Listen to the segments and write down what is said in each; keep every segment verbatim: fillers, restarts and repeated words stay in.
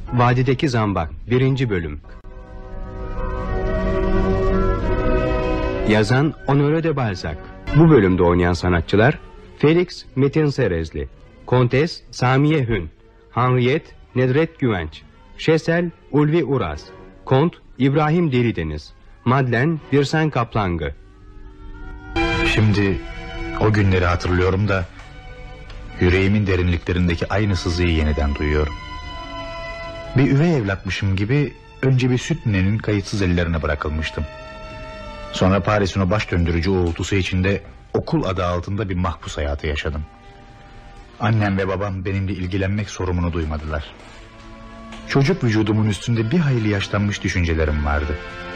Vadideki Zambak birinci Bölüm. Yazan Honoré de Balzac. Bu bölümde oynayan sanatçılar: Felix Metin Serezli, Kontes Samiye Hün, Henriette Nedret Güvenç, Şesel Ulvi Uras, Kont İbrahim Delideniz, Madlen Birsen Kaplangı. Şimdi o günleri hatırlıyorum da yüreğimin derinliklerindeki aynı sızıyı yeniden duyuyorum. Bir üvey evlatmışım gibi önce bir süt ninenin kayıtsız ellerine bırakılmıştım. Sonra Paris'in o baş döndürücü uğultusu içinde okul adı altında bir mahpus hayatı yaşadım. Annem ve babam benimle ilgilenmek sorumunu duymadılar. Çocuk vücudumun üstünde bir hayli yaşlanmış düşüncelerim vardı.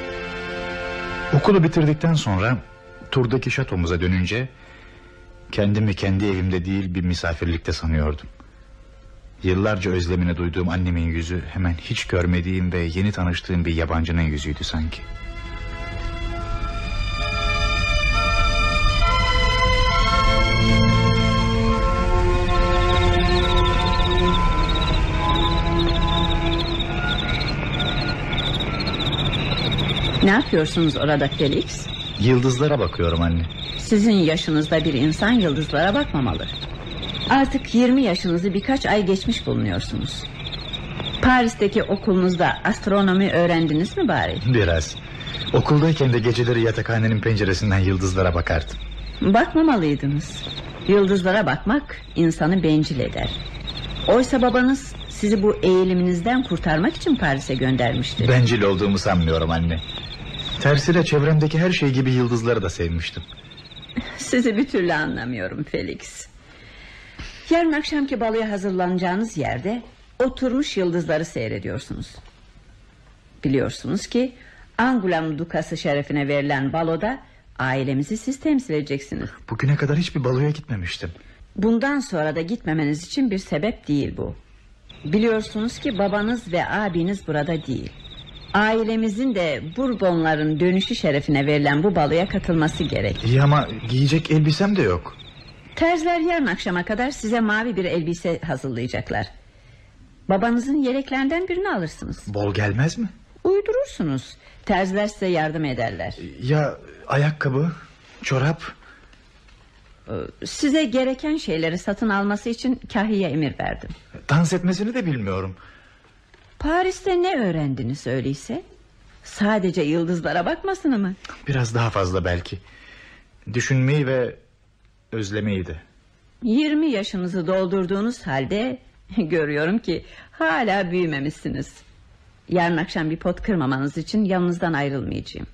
Okulu bitirdikten sonra turdaki şatomuza dönünce kendimi kendi evimde değil bir misafirlikte sanıyordum. Yıllarca özlemini duyduğum annemin yüzü hemen hiç görmediğim ve yeni tanıştığım bir yabancının yüzüydü sanki. Ne yapıyorsunuz orada Felix? Yıldızlara bakıyorum anne. Sizin yaşınızda bir insan yıldızlara bakmamalı. Artık yirmi yaşınızı birkaç ay geçmiş bulunuyorsunuz. Paris'teki okulunuzda astronomi öğrendiniz mi bari? Biraz. Okuldayken de geceleri yatakhanenin penceresinden yıldızlara bakardım. Bakmamalıydınız. Yıldızlara bakmak insanı bencil eder. Oysa babanız sizi bu eğiliminizden kurtarmak için Paris'e göndermişti. Bencil olduğumu sanmıyorum anne. Tersine çevremdeki her şey gibi yıldızları da sevmiştim. Sizi bir türlü anlamıyorum Felix. Yarın akşamki baloya hazırlanacağınız yerde oturmuş yıldızları seyrediyorsunuz. Biliyorsunuz ki Angoulême Dukası şerefine verilen baloda ailemizi siz temsil edeceksiniz. Bugüne kadar hiçbir baloya gitmemiştim. Bundan sonra da gitmemeniz için bir sebep değil bu. Biliyorsunuz ki babanız ve abiniz burada değil. Ailemizin de Bourbonların dönüşü şerefine verilen bu baloya katılması gerek. İyi ama giyecek elbisem de yok. Terziler yarın akşama kadar size mavi bir elbise hazırlayacaklar. Babanızın yeleklerinden birini alırsınız. Bol gelmez mi? Uydurursunuz. Terziler size yardım ederler. Ya ayakkabı, çorap? Size gereken şeyleri satın alması için Kahiye emir verdim. Dans etmesini de bilmiyorum. Paris'te ne öğrendiniz öyleyse? Sadece yıldızlara bakmasını mı? Biraz daha fazla belki. Düşünmeyi ve özlemeyi de. Yirmi yaşınızı doldurduğunuz halde görüyorum ki hala büyümemişsiniz. Yarın akşam bir pot kırmamanız için yanınızdan ayrılmayacağım.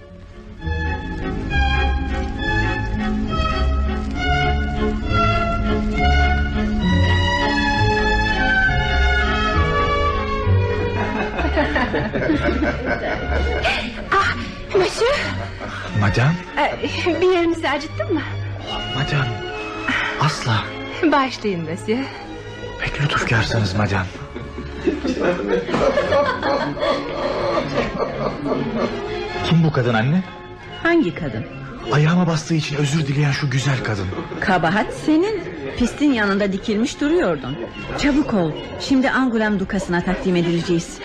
Ah, monsieur. Madame? Ee, bir yerinizi acıttın mı? Oh, madame. Asla. Bağışlayın monsieur. Pek lütufkarsınız madame. Kim bu kadın anne? Hangi kadın? Ayağıma bastığı için özür dileyen şu güzel kadın. Kabahat senin. Pistin yanında dikilmiş duruyordun. Çabuk ol. Şimdi Angoulême Dukası'na takdim edileceğiz.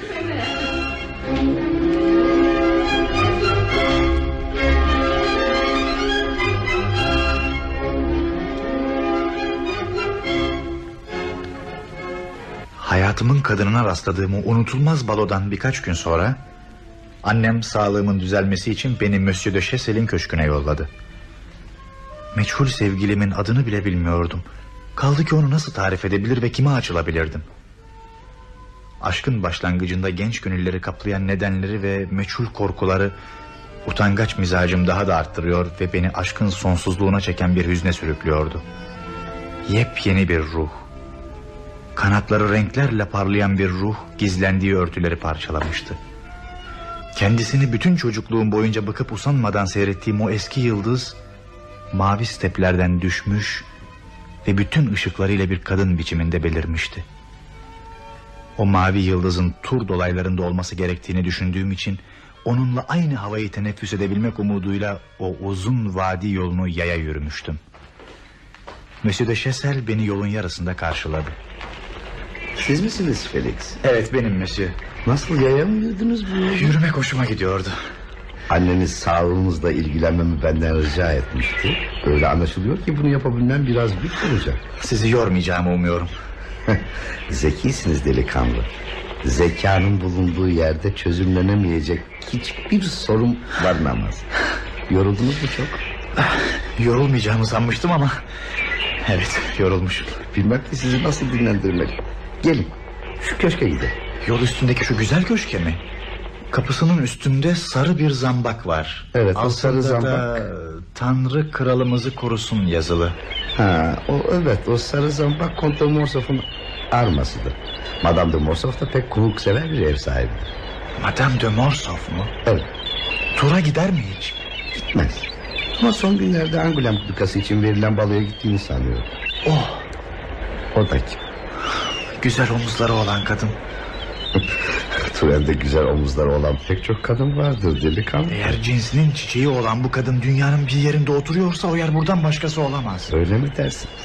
Hayatımın kadınına rastladığım o unutulmaz balodan birkaç gün sonra annem sağlığımın düzelmesi için beni Monsieur de Chassel'in köşküne yolladı. Meçhul sevgilimin adını bile bilmiyordum. Kaldı ki onu nasıl tarif edebilir ve kime açılabilirdim? Aşkın başlangıcında genç gönülleri kaplayan nedenleri ve meçhul korkuları utangaç mizacım daha da arttırıyor ve beni aşkın sonsuzluğuna çeken bir hüzne sürüklüyordu. Yepyeni bir ruh. Kanatları renklerle parlayan bir ruh gizlendiği örtüleri parçalamıştı. Kendisini bütün çocukluğum boyunca bakıp usanmadan seyrettiğim o eski yıldız mavi steplerden düşmüş ve bütün ışıklarıyla bir kadın biçiminde belirmişti. O mavi yıldızın tur dolaylarında olması gerektiğini düşündüğüm için onunla aynı havayı teneffüs edebilmek umuduyla o uzun vadi yolunu yaya yürümüştüm. Monsieur de Chassel beni yolun yarısında karşıladı. Siz misiniz Felix? Evet benim monsieur. Nasıl, yaya mı yürüdünüz bu yolu? Yürümek hoşuma gidiyordu. Anneniz sağlığınızla ilgilenmemi benden rica etmişti. Öyle anlaşılıyor ki bunu yapabilmem biraz güç olacak. Sizi yormayacağımı umuyorum. Zekisiniz delikanlı. Zekanın bulunduğu yerde çözümlenemeyecek hiçbir sorun barınamaz. Yoruldunuz mu çok? Yorulmayacağımı sanmıştım ama... Evet, yorulmuşum. Bilmem ki sizi nasıl dinlendirmeliyim. Gelin şu köşke gidelim. Yol üstündeki şu güzel köşke mi? Kapısının üstünde sarı bir zambak var. Evet, o Altında sarı zambak. da Tanrı kralımızı korusun yazılı. Ha, o evet, o sarı zambak Kont de Morcerf'un armasıdır. Madame de Morcerf da pek konuksever bir ev sahibidir. Madame de Morcerf mu? Evet, Tura gider mi hiç? gitmez. Ama son günlerde Angoulême Dükası için verilen baloya gittiğini sanıyorum. Oh, O da kim? güzel omuzları olan kadın. Turen'de güzel omuzları olan pek çok kadın vardır delikanlı. Eğer cinsinin çiçeği olan bu kadın dünyanın bir yerinde oturuyorsa o yer buradan başkası olamaz. Öyle mi dersiniz?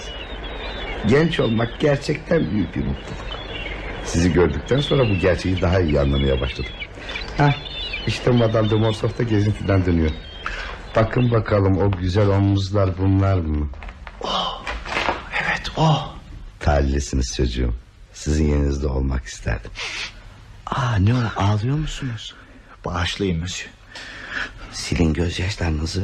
Genç olmak gerçekten büyük bir mutluluk. Sizi gördükten sonra bu gerçeği daha iyi anlamaya başladım. Hah, işte Madame de Morcerf da gezintiden dönüyor. Bakın bakalım, o güzel omuzlar bunlar mı? Oh, evet o. Talihlisiniz çocuğum. Sizin yerinizde olmak isterdim. Aa, ne o, ağlıyor musunuz? Bağışlayın monsieur. Silin gözyaşlarınızı.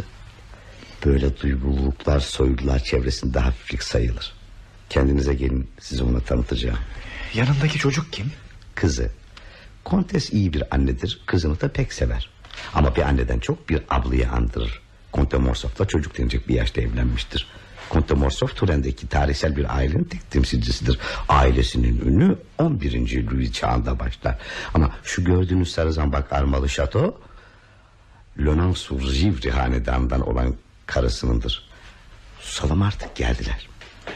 Böyle duygululuklar soylular çevresinde hafiflik sayılır. Kendinize gelin, sizi ona tanıtacağım. Yanındaki çocuk kim? Kızı. Kontes iyi bir annedir, kızını da pek sever. Ama bir anneden çok bir ablayı andırır. Kont de Morcerf'la çocuk denecek bir yaşta evlenmiştir. Kont de Morcerf Turen'deki tarihsel bir ailenin tek temsilcisidir. Ailesinin ünü on birinci Louis çağında başlar. Ama şu gördüğünüz sarı zambak armalı şato Lenoncourt-Givry hanedanından olan karısınındır. Susalım artık, geldiler.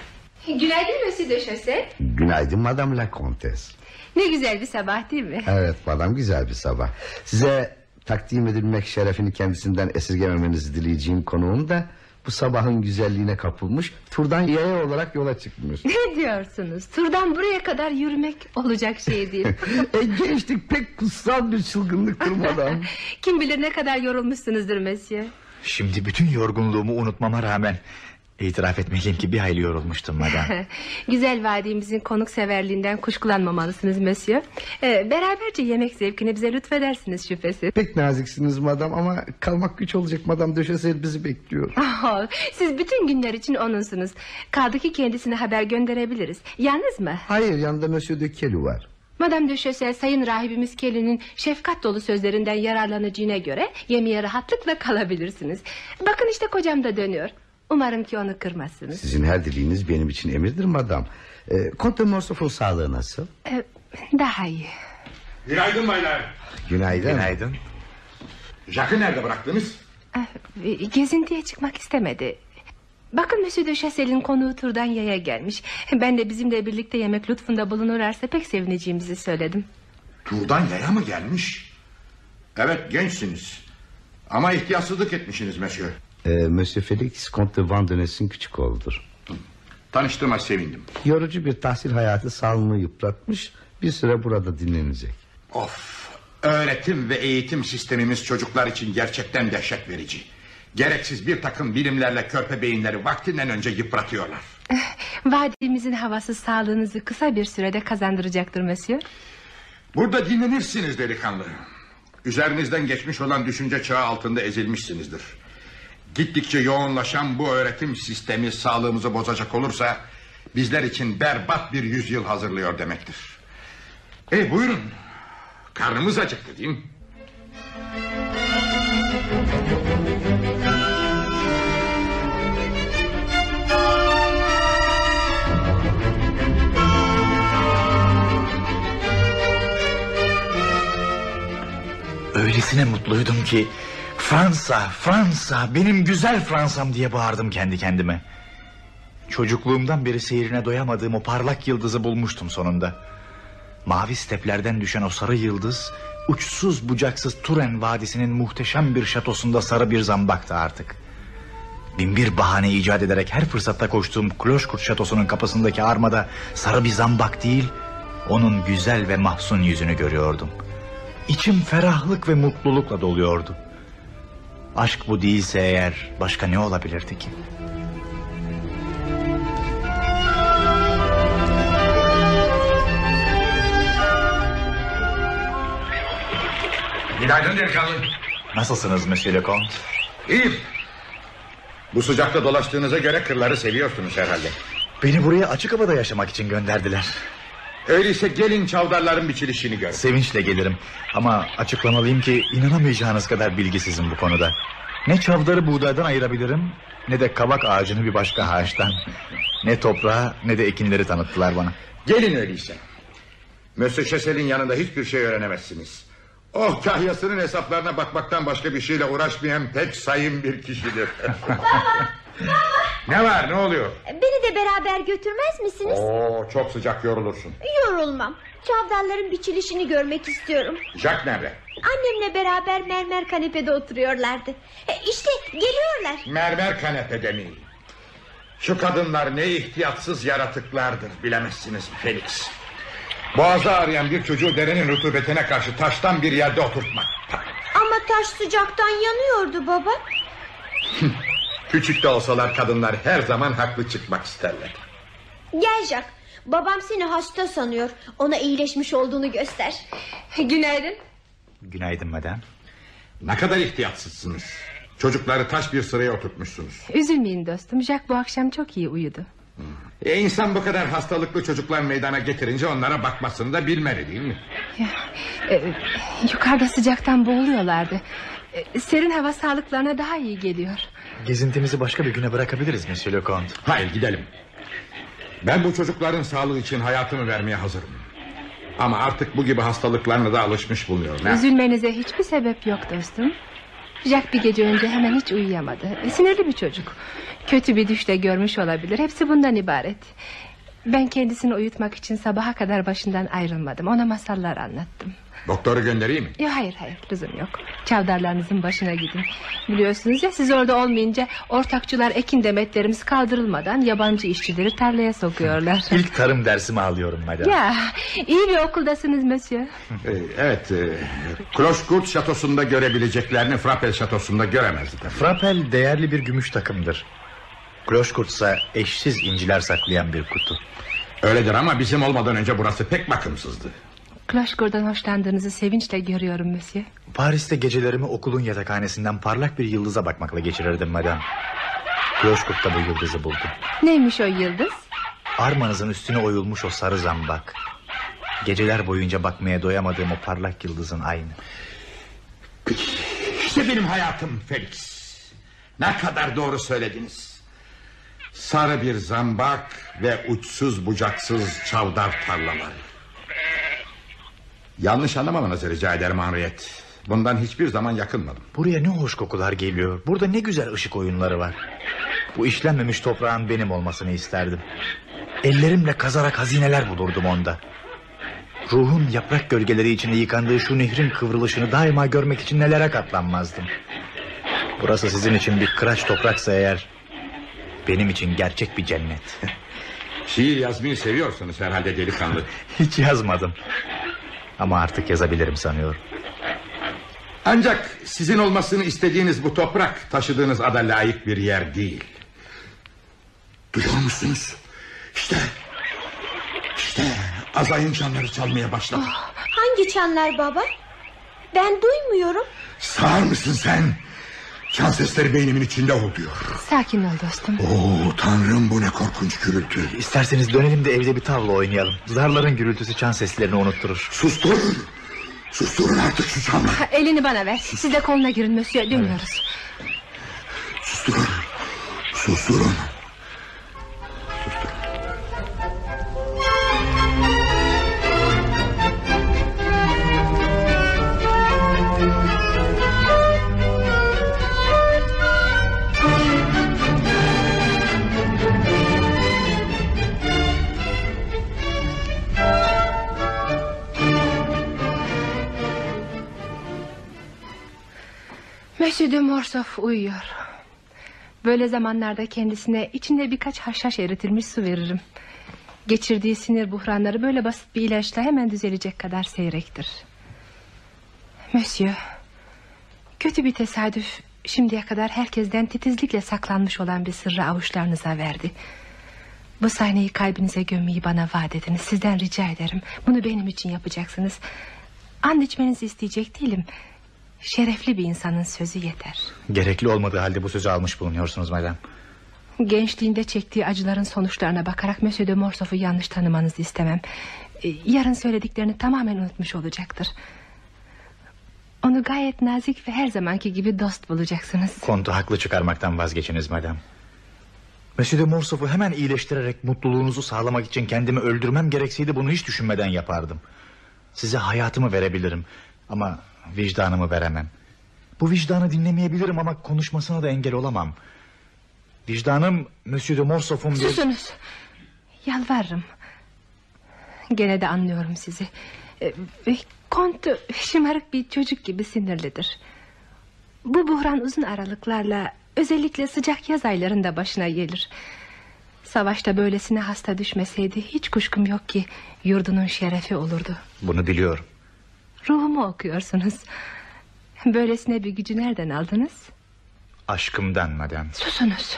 Günaydın Monsieur de Chassel. Günaydın Madame la Comtesse. Ne güzel bir sabah değil mi? Evet madam, güzel bir sabah. Size takdim edilmek şerefini kendisinden esirgememenizi dileyeceğim konuğum da bu sabahın güzelliğine kapılmış, turdan yaya olarak yola çıkmış. Ne diyorsunuz? Turdan buraya kadar yürümek olacak şey değil. e, gençlik pek kutsal bir çılgınlıktır madam. Kim bilir ne kadar yorulmuşsunuzdur Monsieur. Şimdi bütün yorgunluğumu unutmama rağmen itiraf etmeliyim ki bir hayli yorulmuştum madem. Güzel vadimizin konukseverliğinden kuşkulanmamalısınız Monsieur. Ee, beraberce yemek zevkini bize lütfedersiniz şüphesiz. Pek naziksiniz madam, ama kalmak güç olacak. Madame de Chassel bizi bekliyor. Oh, siz bütün günler için onunsunuz. Kaldı ki kendisine haber gönderebiliriz. Yalnız mı? Hayır, yanında Monsieur de Kelly var. Madame de Chassel, sayın rahibimiz Kelly'nin şefkat dolu sözlerinden yararlanacağına göre yemeğe rahatlıkla kalabilirsiniz. Bakın işte kocam da dönüyor. Umarım ki onu kırmazsınız. Sizin her dileğiniz benim için emirdir madam. e, Kont de Morcerf'un sağlığı nasıl? Ee, daha iyi. Günaydın baylar. Günaydın. Günaydın. Jacques'ı nerede bıraktınız? Ee, gezintiye çıkmak istemedi. Bakın Monsieur de Chassel'in konuğu turdan yaya gelmiş. Ben de bizimle birlikte yemek lütfunda bulunurlarsa pek sevineceğimizi söyledim. Turdan yaya mı gelmiş? Evet, gençsiniz. Ama ihtiyatsızlık etmişsiniz monsieur. e, Monsieur Felix Kont de Vandeness'in küçük oğludur. Tanıştığıma sevindim. Yorucu bir tahsil hayatı sağlığını yıpratmış, bir süre burada dinlenecek. Of, öğretim ve eğitim sistemimiz çocuklar için gerçekten dehşet verici. Gereksiz bir takım bilimlerle körpe beyinleri vaktinden önce yıpratıyorlar. Vadimizin havası sağlığınızı kısa bir sürede kazandıracaktır Monsieur. Burada dinlenirsiniz delikanlı. Üzerinizden geçmiş olan düşünce çağı altında ezilmişsinizdir. Gittikçe yoğunlaşan bu öğretim sistemi sağlığımızı bozacak olursa bizler için berbat bir yüzyıl hazırlıyor demektir. E buyurun. Karnımız acıktı değil mi? Öylesine mutluydum ki Fransa, Fransa, benim güzel Fransa'm diye bağırdım kendi kendime. Çocukluğumdan beri seyrine doyamadığım o parlak yıldızı bulmuştum sonunda. Mavi steplerden düşen o sarı yıldız uçsuz bucaksız Turen Vadisi'nin muhteşem bir şatosunda sarı bir zambaktı artık. Binbir bahane icat ederek her fırsatta koştuğum Kloşkurt şatosunun kapısındaki armada sarı bir zambak değil, Onun güzel ve mahzun yüzünü görüyordum. İçim ferahlık ve mutlulukla doluyordu. Aşk bu değilse eğer başka ne olabilirdi ki? Günaydın delikanlı. Nasılsınız Monsieur Lecomte? İyiyim. Bu sıcakta dolaştığınıza göre kırları seviyorsunuz herhalde. Beni buraya açık havada yaşamak için gönderdiler. Öyleyse gelin çavdarların biçilişini gör. Sevinçle gelirim. Ama açıklamalıyım ki inanamayacağınız kadar bilgisizim bu konuda. Ne çavdarı buğdaydan ayırabilirim, ne de kabak ağacını bir başka ağaçtan. Ne toprağı ne de ekinleri tanıttılar bana. Gelin öyleyse. Monsieur Chassel'in yanında hiçbir şey öğrenemezsiniz. O kahyasının hesaplarına bakmaktan başka bir şeyle uğraşmayan pek sayın bir kişidir. Ne var, ne oluyor? Beni de beraber götürmez misiniz? Oo, çok sıcak, yorulursun. Yorulmam. Çavdarların biçilişini görmek istiyorum. Jack nerede? Annemle beraber mermer kanepede oturuyorlardı. E, İşte geliyorlar. Mermer kanepede mi? Şu kadınlar ne ihtiyatsız yaratıklardır, bilemezsiniz Felix. Boğazı ağrıyan bir çocuğu derenin rutubetine karşı taştan bir yerde oturtmak. Ama taş sıcaktan yanıyordu baba. Küçük de olsalar kadınlar her zaman haklı çıkmak isterler. Gel Jack. Babam seni hasta sanıyor. Ona iyileşmiş olduğunu göster. Günaydın. Günaydın madem. Ne kadar ihtiyatsızsınız. Çocukları taş bir sıraya oturtmuşsunuz. Üzülmeyin dostum, Jack bu akşam çok iyi uyudu. E insan bu kadar hastalıklı çocuklar meydana getirince onlara bakmasını da bilmeli değil mi? Ya, e, yukarıda sıcaktan boğuluyorlardı. E, serin hava sağlıklarına daha iyi geliyor. Gezintimizi başka bir güne bırakabiliriz Monsieur Lecomte. Hayır, gidelim. Ben bu çocukların sağlığı için hayatımı vermeye hazırım. Ama artık bu gibi hastalıklarına da alışmış bulunuyorum. ha? Üzülmenize hiçbir sebep yok dostum. Jack bir gece önce hemen hiç uyuyamadı. E, sinirli bir çocuk. Kötü bir düşte görmüş olabilir. Hepsi bundan ibaret. Ben kendisini uyutmak için sabaha kadar başından ayrılmadım. Ona masallar anlattım. Doktoru göndereyim mi? Yok, hayır hayır, lüzum yok. Çavdarlarınızın başına gidin. Biliyorsunuz ya, siz orada olmayınca ortakçılar ekin demetlerimiz kaldırılmadan yabancı işçileri tarlaya sokuyorlar. İlk tarım dersimi alıyorum madem. Ya, iyi bir okuldasınız monsieur. Ee, evet, e, Clochecourt şatosunda görebileceklerini Frappel şatosunda göremezdi tabii. Frappel değerli bir gümüş takımdır. Clochecourt ise eşsiz inciler saklayan bir kutu. Öyledir ama bizim olmadan önce burası pek bakımsızdı. Clochecourt'dan hoşlandığınızı sevinçle görüyorum monsieur. Paris'te gecelerimi okulun yatakhanesinden parlak bir yıldıza bakmakla geçirirdim madem. Clochecourt'ta bu yıldızı buldum. Neymiş o yıldız? Armanızın üstüne oyulmuş o sarı zambak. Geceler boyunca bakmaya doyamadığım o parlak yıldızın aynı. İşte benim hayatım Felix. Ne kadar doğru söylediniz. Sarı bir zambak ve uçsuz bucaksız çavdar tarlaları. Yanlış anlamamanızı rica ederim Henriette. Bundan hiçbir zaman yakınmadım. Buraya ne hoş kokular geliyor. Burada ne güzel ışık oyunları var. Bu işlenmemiş toprağın benim olmasını isterdim. Ellerimle kazarak hazineler bulurdum onda. Ruhun yaprak gölgeleri içinde yıkandığı şu nehrin kıvrılışını daima görmek için nelere katlanmazdım. Burası sizin için bir kıraç topraksa eğer, benim için gerçek bir cennet. Şiir yazmayı seviyorsunuz herhalde delikanlı. Hiç yazmadım. Ama artık yazabilirim sanıyorum. Ancak sizin olmasını istediğiniz bu toprak taşıdığınız ada layık bir yer değil. Duyuyor musunuz? İşte, işte Azay'ın çanları çalmaya başladı. Oh, hangi çanlar baba? Ben duymuyorum. Sağır mısın sen? Çan sesleri beynimin içinde oluyor. Sakin ol dostum. Oo tanrım, bu ne korkunç gürültü. İsterseniz dönelim de evde bir tavla oynayalım. Zarların gürültüsü çan seslerini unutturur. Susturun. Susturun artık şu çanları. Ha, elini bana ver. Siz de koluna girin monsieur, dönüyoruz. Susturun. Susturun. Monsieur de Morcerf uyuyor. Böyle zamanlarda kendisine içinde birkaç haşhaş eritilmiş su veririm. Geçirdiği sinir buhranları böyle basit bir ilaçla hemen düzelecek kadar seyrektir. Monsieur, kötü bir tesadüf şimdiye kadar herkesten titizlikle saklanmış olan bir sırrı avuçlarınıza verdi. Bu sahneyi kalbinize gömmeyi bana vaat ediniz. Sizden rica ederim. Bunu benim için yapacaksınız. And içmenizi isteyecek değilim. Şerefli bir insanın sözü yeter. Gerekli olmadığı halde bu sözü almış bulunuyorsunuz madem. Gençliğinde çektiği acıların sonuçlarına bakarak Monsieur de Morcerf'u yanlış tanımanızı istemem. Yarın söylediklerini tamamen unutmuş olacaktır. Onu gayet nazik ve her zamanki gibi dost bulacaksınız. Kontu haklı çıkarmaktan vazgeçiniz madem. Monsieur de Morcerf'u hemen iyileştirerek mutluluğunuzu sağlamak için kendimi öldürmem gerekseydi bunu hiç düşünmeden yapardım. Size hayatımı verebilirim ama vicdanımı veremem. Bu vicdanı dinlemeyebilirim ama konuşmasına da engel olamam. Vicdanım Monsieur de Morcerf'un bir... Susunuz. Yalvarırım. Gene de anlıyorum sizi. Ee, Kont şımarık bir çocuk gibi sinirlidir. Bu buhran uzun aralıklarla, özellikle sıcak yaz aylarında başına gelir. Savaşta böylesine hasta düşmeseydi hiç kuşkum yok ki yurdunun şerefi olurdu. Bunu biliyorum. Ruhumu okuyorsunuz. Böylesine bir gücü nereden aldınız? Aşkımdan madem. Susunuz.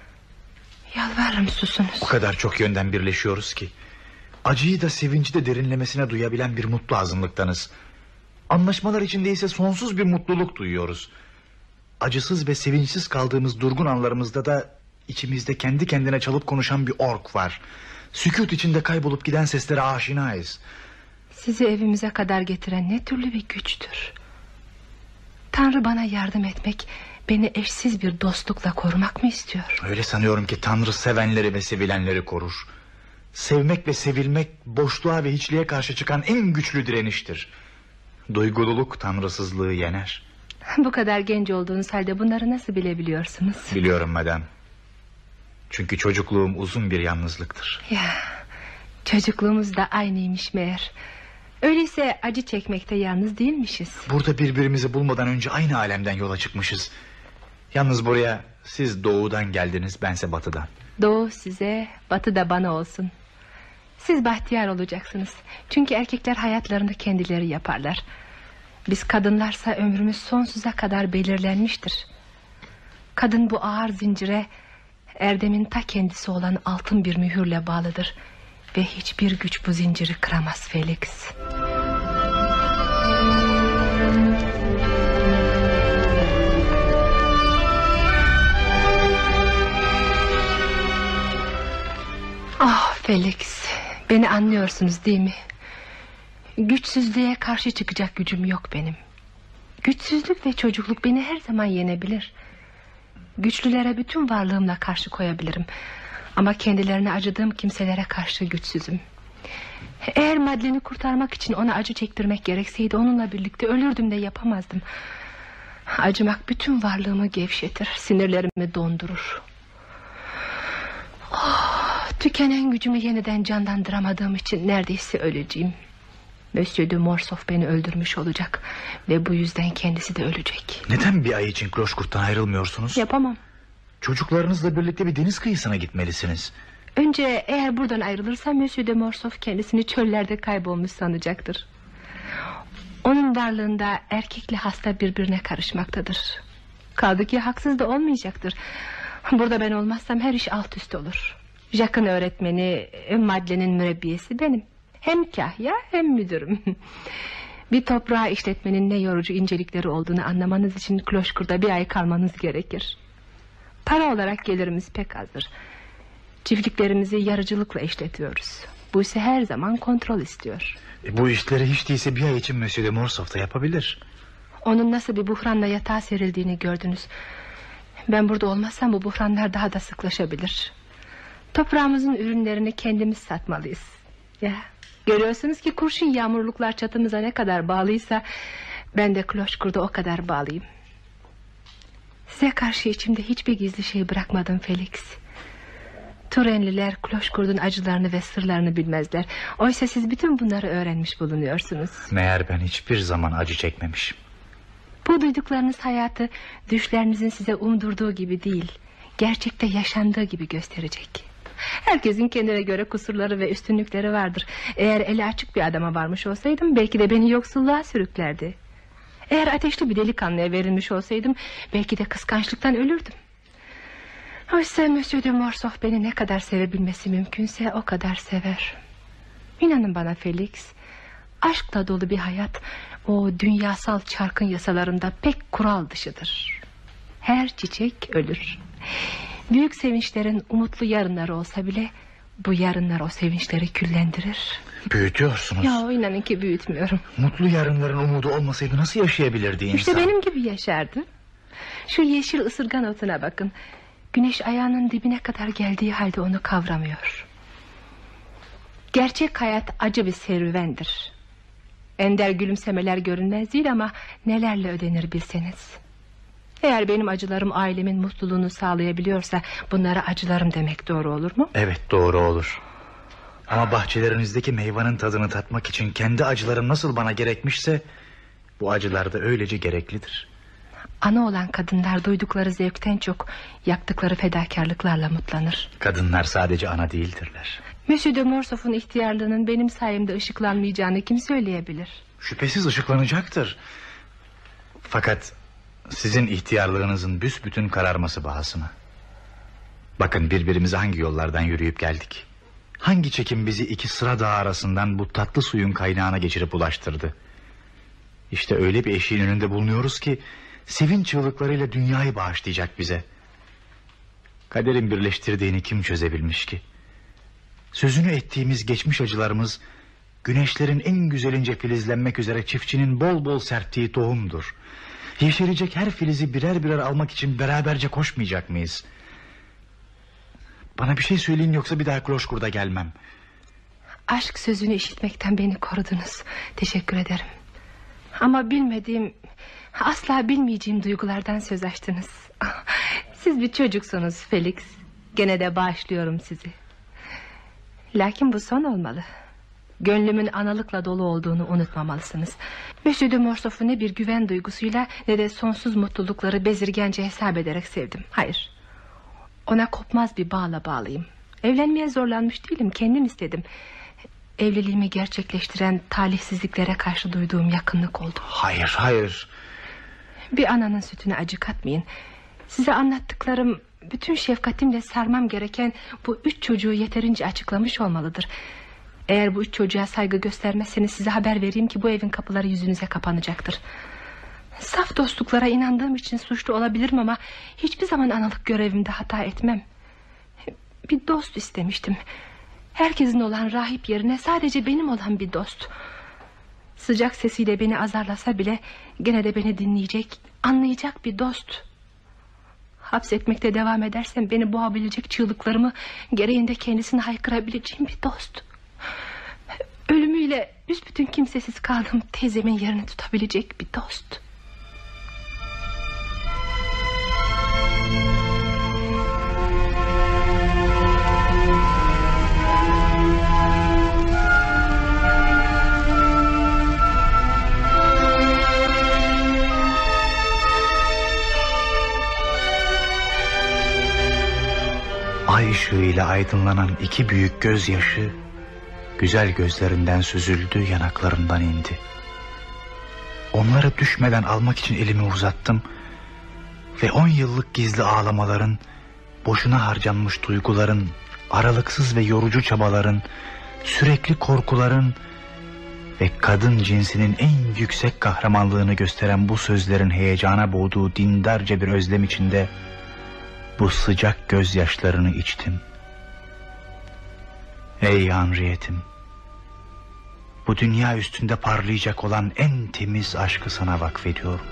Yalvarırım susunuz. O kadar çok yönden birleşiyoruz ki. Acıyı da sevinci de derinlemesine duyabilen bir mutlu azınlıktanız. Anlaşmalar içinde ise sonsuz bir mutluluk duyuyoruz. Acısız ve sevinçsiz kaldığımız durgun anlarımızda da içimizde kendi kendine çalıp konuşan bir ork var. Sükût içinde kaybolup giden seslere aşinayız. Sizi evimize kadar getiren ne türlü bir güçtür. Tanrı bana yardım etmek, beni eşsiz bir dostlukla korumak mı istiyor? Öyle sanıyorum ki Tanrı sevenleri ve sevilenleri korur. Sevmek ve sevilmek boşluğa ve hiçliğe karşı çıkan en güçlü direniştir. Duygululuk tanrısızlığı yener. Bu kadar genç olduğunuz halde bunları nasıl bilebiliyorsunuz? Biliyorum madem. Çünkü çocukluğum uzun bir yalnızlıktır. Ya, çocukluğumuz da aynıymış meğer. Öyleyse acı çekmekte yalnız değilmişiz. Burada birbirimizi bulmadan önce aynı alemden yola çıkmışız. Yalnız buraya siz doğudan geldiniz, bense batıdan. Doğu size, batı da bana olsun. Siz bahtiyar olacaksınız. Çünkü erkekler hayatlarını kendileri yaparlar. Biz kadınlarsa ömrümüz sonsuza kadar belirlenmiştir. Kadın bu ağır zincire erdemin ta kendisi olan altın bir mühürle bağlıdır. Ve hiçbir güç bu zinciri kıramaz Felix. Ah Felix, beni anlıyorsunuz değil mi? Güçsüzlüğe karşı çıkacak gücüm yok benim. Güçsüzlük ve çocukluk beni her zaman yenebilir. Güçlülere bütün varlığımla karşı koyabilirim. Ama kendilerine acıdığım kimselere karşı güçsüzüm. Eğer Madeleine'i kurtarmak için ona acı çektirmek gerekseydi onunla birlikte ölürdüm de yapamazdım. Acımak bütün varlığımı gevşetir, sinirlerimi dondurur. Oh, tükenen gücümü yeniden canlandıramadığım için neredeyse öleceğim. Monsieur de Morcerf beni öldürmüş olacak ve bu yüzden kendisi de ölecek. Neden bir ay için Kloşkurt'tan ayrılmıyorsunuz? Yapamam. Çocuklarınızla birlikte bir deniz kıyısına gitmelisiniz. Önce eğer buradan ayrılırsam Monsieur de Morcerf kendisini çöllerde kaybolmuş sanacaktır. Onun varlığında erkekle hasta birbirine karışmaktadır. Kaldı ki haksız da olmayacaktır. Burada ben olmazsam her iş alt üst olur. Jacques'ın öğretmeni, Madeleine'in mürebbiyesi benim. Hem kahya hem müdürüm. Bir toprağı işletmenin ne yorucu incelikleri olduğunu anlamanız için Kloşkur'da bir ay kalmanız gerekir. Para olarak gelirimiz pek azdır. Çiftliklerimizi yarıcılıkla işletiyoruz. Bu ise her zaman kontrol istiyor. E, bu işleri hiç değilse bir ay için Monsieur de Morcerf da yapabilir. Onun nasıl bir buhranla yatağa serildiğini gördünüz. Ben burada olmazsam bu buhranlar daha da sıklaşabilir. Toprağımızın ürünlerini kendimiz satmalıyız. Ya, görüyorsunuz ki kurşun yağmurluklar çatımıza ne kadar bağlıysa ben de Kloşkur'da o kadar bağlıyım. Size karşı içimde hiçbir gizli şey bırakmadım Felix. Turenliler Kloşkur'un acılarını ve sırlarını bilmezler. Oysa siz bütün bunları öğrenmiş bulunuyorsunuz. Meğer ben hiçbir zaman acı çekmemişim. Bu duyduklarınız hayatı düşlerinizin size umdurduğu gibi değil, gerçekte yaşandığı gibi gösterecek. Herkesin kendine göre kusurları ve üstünlükleri vardır. Eğer eli açık bir adama varmış olsaydım belki de beni yoksulluğa sürüklerdi. Eğer ateşli bir delikanlıya verilmiş olsaydım belki de kıskançlıktan ölürdüm. Oysa Monsieur de Morcerf beni ne kadar sevebilmesi mümkünse o kadar sever. İnanın bana Felix, aşkla dolu bir hayat o dünyasal çarkın yasalarında pek kural dışıdır. Her çiçek ölür. Büyük sevinçlerin umutlu yarınları olsa bile bu yarınlar o sevinçleri küllendirir. Büyütüyorsunuz. Ya inanın ki büyütmüyorum. Mutlu yarınların umudu olmasaydı nasıl yaşayabilirdi insan? İşte benim gibi yaşardı. Şu yeşil ısırgan otuna bakın. Güneş ayağının dibine kadar geldiği halde onu kavramıyor. Gerçek hayat acı bir serüvendir. Ender gülümsemeler görünmez değil ama nelerle ödenir bilseniz. Eğer benim acılarım ailemin mutluluğunu sağlayabiliyorsa bunlara acılarım demek doğru olur mu? Evet, doğru olur. Ama bahçelerinizdeki meyvanın tadını tatmak için kendi acılarım nasıl bana gerekmişse bu acılar da öylece gereklidir. Ana olan kadınlar duydukları zevkten çok yaptıkları fedakarlıklarla mutlanır. Kadınlar sadece ana değildirler. Monsieur de Morcerf'un ihtiyarlığının benim sayemde ışıklanmayacağını kim söyleyebilir? Şüphesiz ışıklanacaktır. Fakat sizin ihtiyarlığınızın büsbütün kararması bahasına. Bakın birbirimize hangi yollardan yürüyüp geldik. Hangi çekim bizi iki sıra dağ arasından bu tatlı suyun kaynağına geçirip ulaştırdı. İşte öyle bir eşiğin önünde bulunuyoruz ki sevinç çığlıklarıyla dünyayı bağışlayacak bize. Kaderin birleştirdiğini kim çözebilmiş ki? Sözünü ettiğimiz geçmiş acılarımız güneşlerin en güzelince filizlenmek üzere çiftçinin bol bol serptiği tohumdur. Yeşerecek her filizi birer birer almak için beraberce koşmayacak mıyız? Bana bir şey söyleyin yoksa bir daha Kloşkur'da gelmem. Aşk sözünü işitmekten beni korudunuz. Teşekkür ederim. Ama bilmediğim, asla bilmeyeceğim duygulardan söz açtınız. Siz bir çocuksunuz Felix. Gene de bağışlıyorum sizi. Lakin bu son olmalı. Gönlümün analıkla dolu olduğunu unutmamalısınız. Monsieur de Morcerf'u ne bir güven duygusuyla ne de sonsuz mutlulukları bezirgence hesap ederek sevdim. Hayır. Ona kopmaz bir bağla bağlıyım. Evlenmeye zorlanmış değilim, kendim istedim. Evliliğimi gerçekleştiren talihsizliklere karşı duyduğum yakınlık oldu. Hayır, hayır. Bir ananın sütüne acı katmayın. Size anlattıklarım bütün şefkatimle sarmam gereken bu üç çocuğu yeterince açıklamış olmalıdır. Eğer bu üç çocuğa saygı göstermezseniz size haber vereyim ki bu evin kapıları yüzünüze kapanacaktır. Saf dostluklara inandığım için suçlu olabilirim ama hiçbir zaman analık görevimde hata etmem. Bir dost istemiştim. Herkesin olan rahip yerine sadece benim olan bir dost. Sıcak sesiyle beni azarlasa bile gene de beni dinleyecek, anlayacak bir dost. Hapsetmekte devam edersem beni boğabilecek çığlıklarımı gereğinde kendisine haykırabileceğim bir dost. Ölümüyle büsbütün kimsesiz kaldığım teyzemin yerini tutabilecek bir dost. Ay ışığıyla aydınlanan iki büyük gözyaşı güzel gözlerinden süzüldü, yanaklarından indi. Onları düşmeden almak için elimi uzattım ve on yıllık gizli ağlamaların, boşuna harcanmış duyguların, aralıksız ve yorucu çabaların, sürekli korkuların ve kadın cinsinin en yüksek kahramanlığını gösteren bu sözlerin heyecana boğduğu dindarca bir özlem içinde bu sıcak gözyaşlarını içtim. Ey Henriette'im, bu dünya üstünde parlayacak olan en temiz aşkı sana vakfediyorum.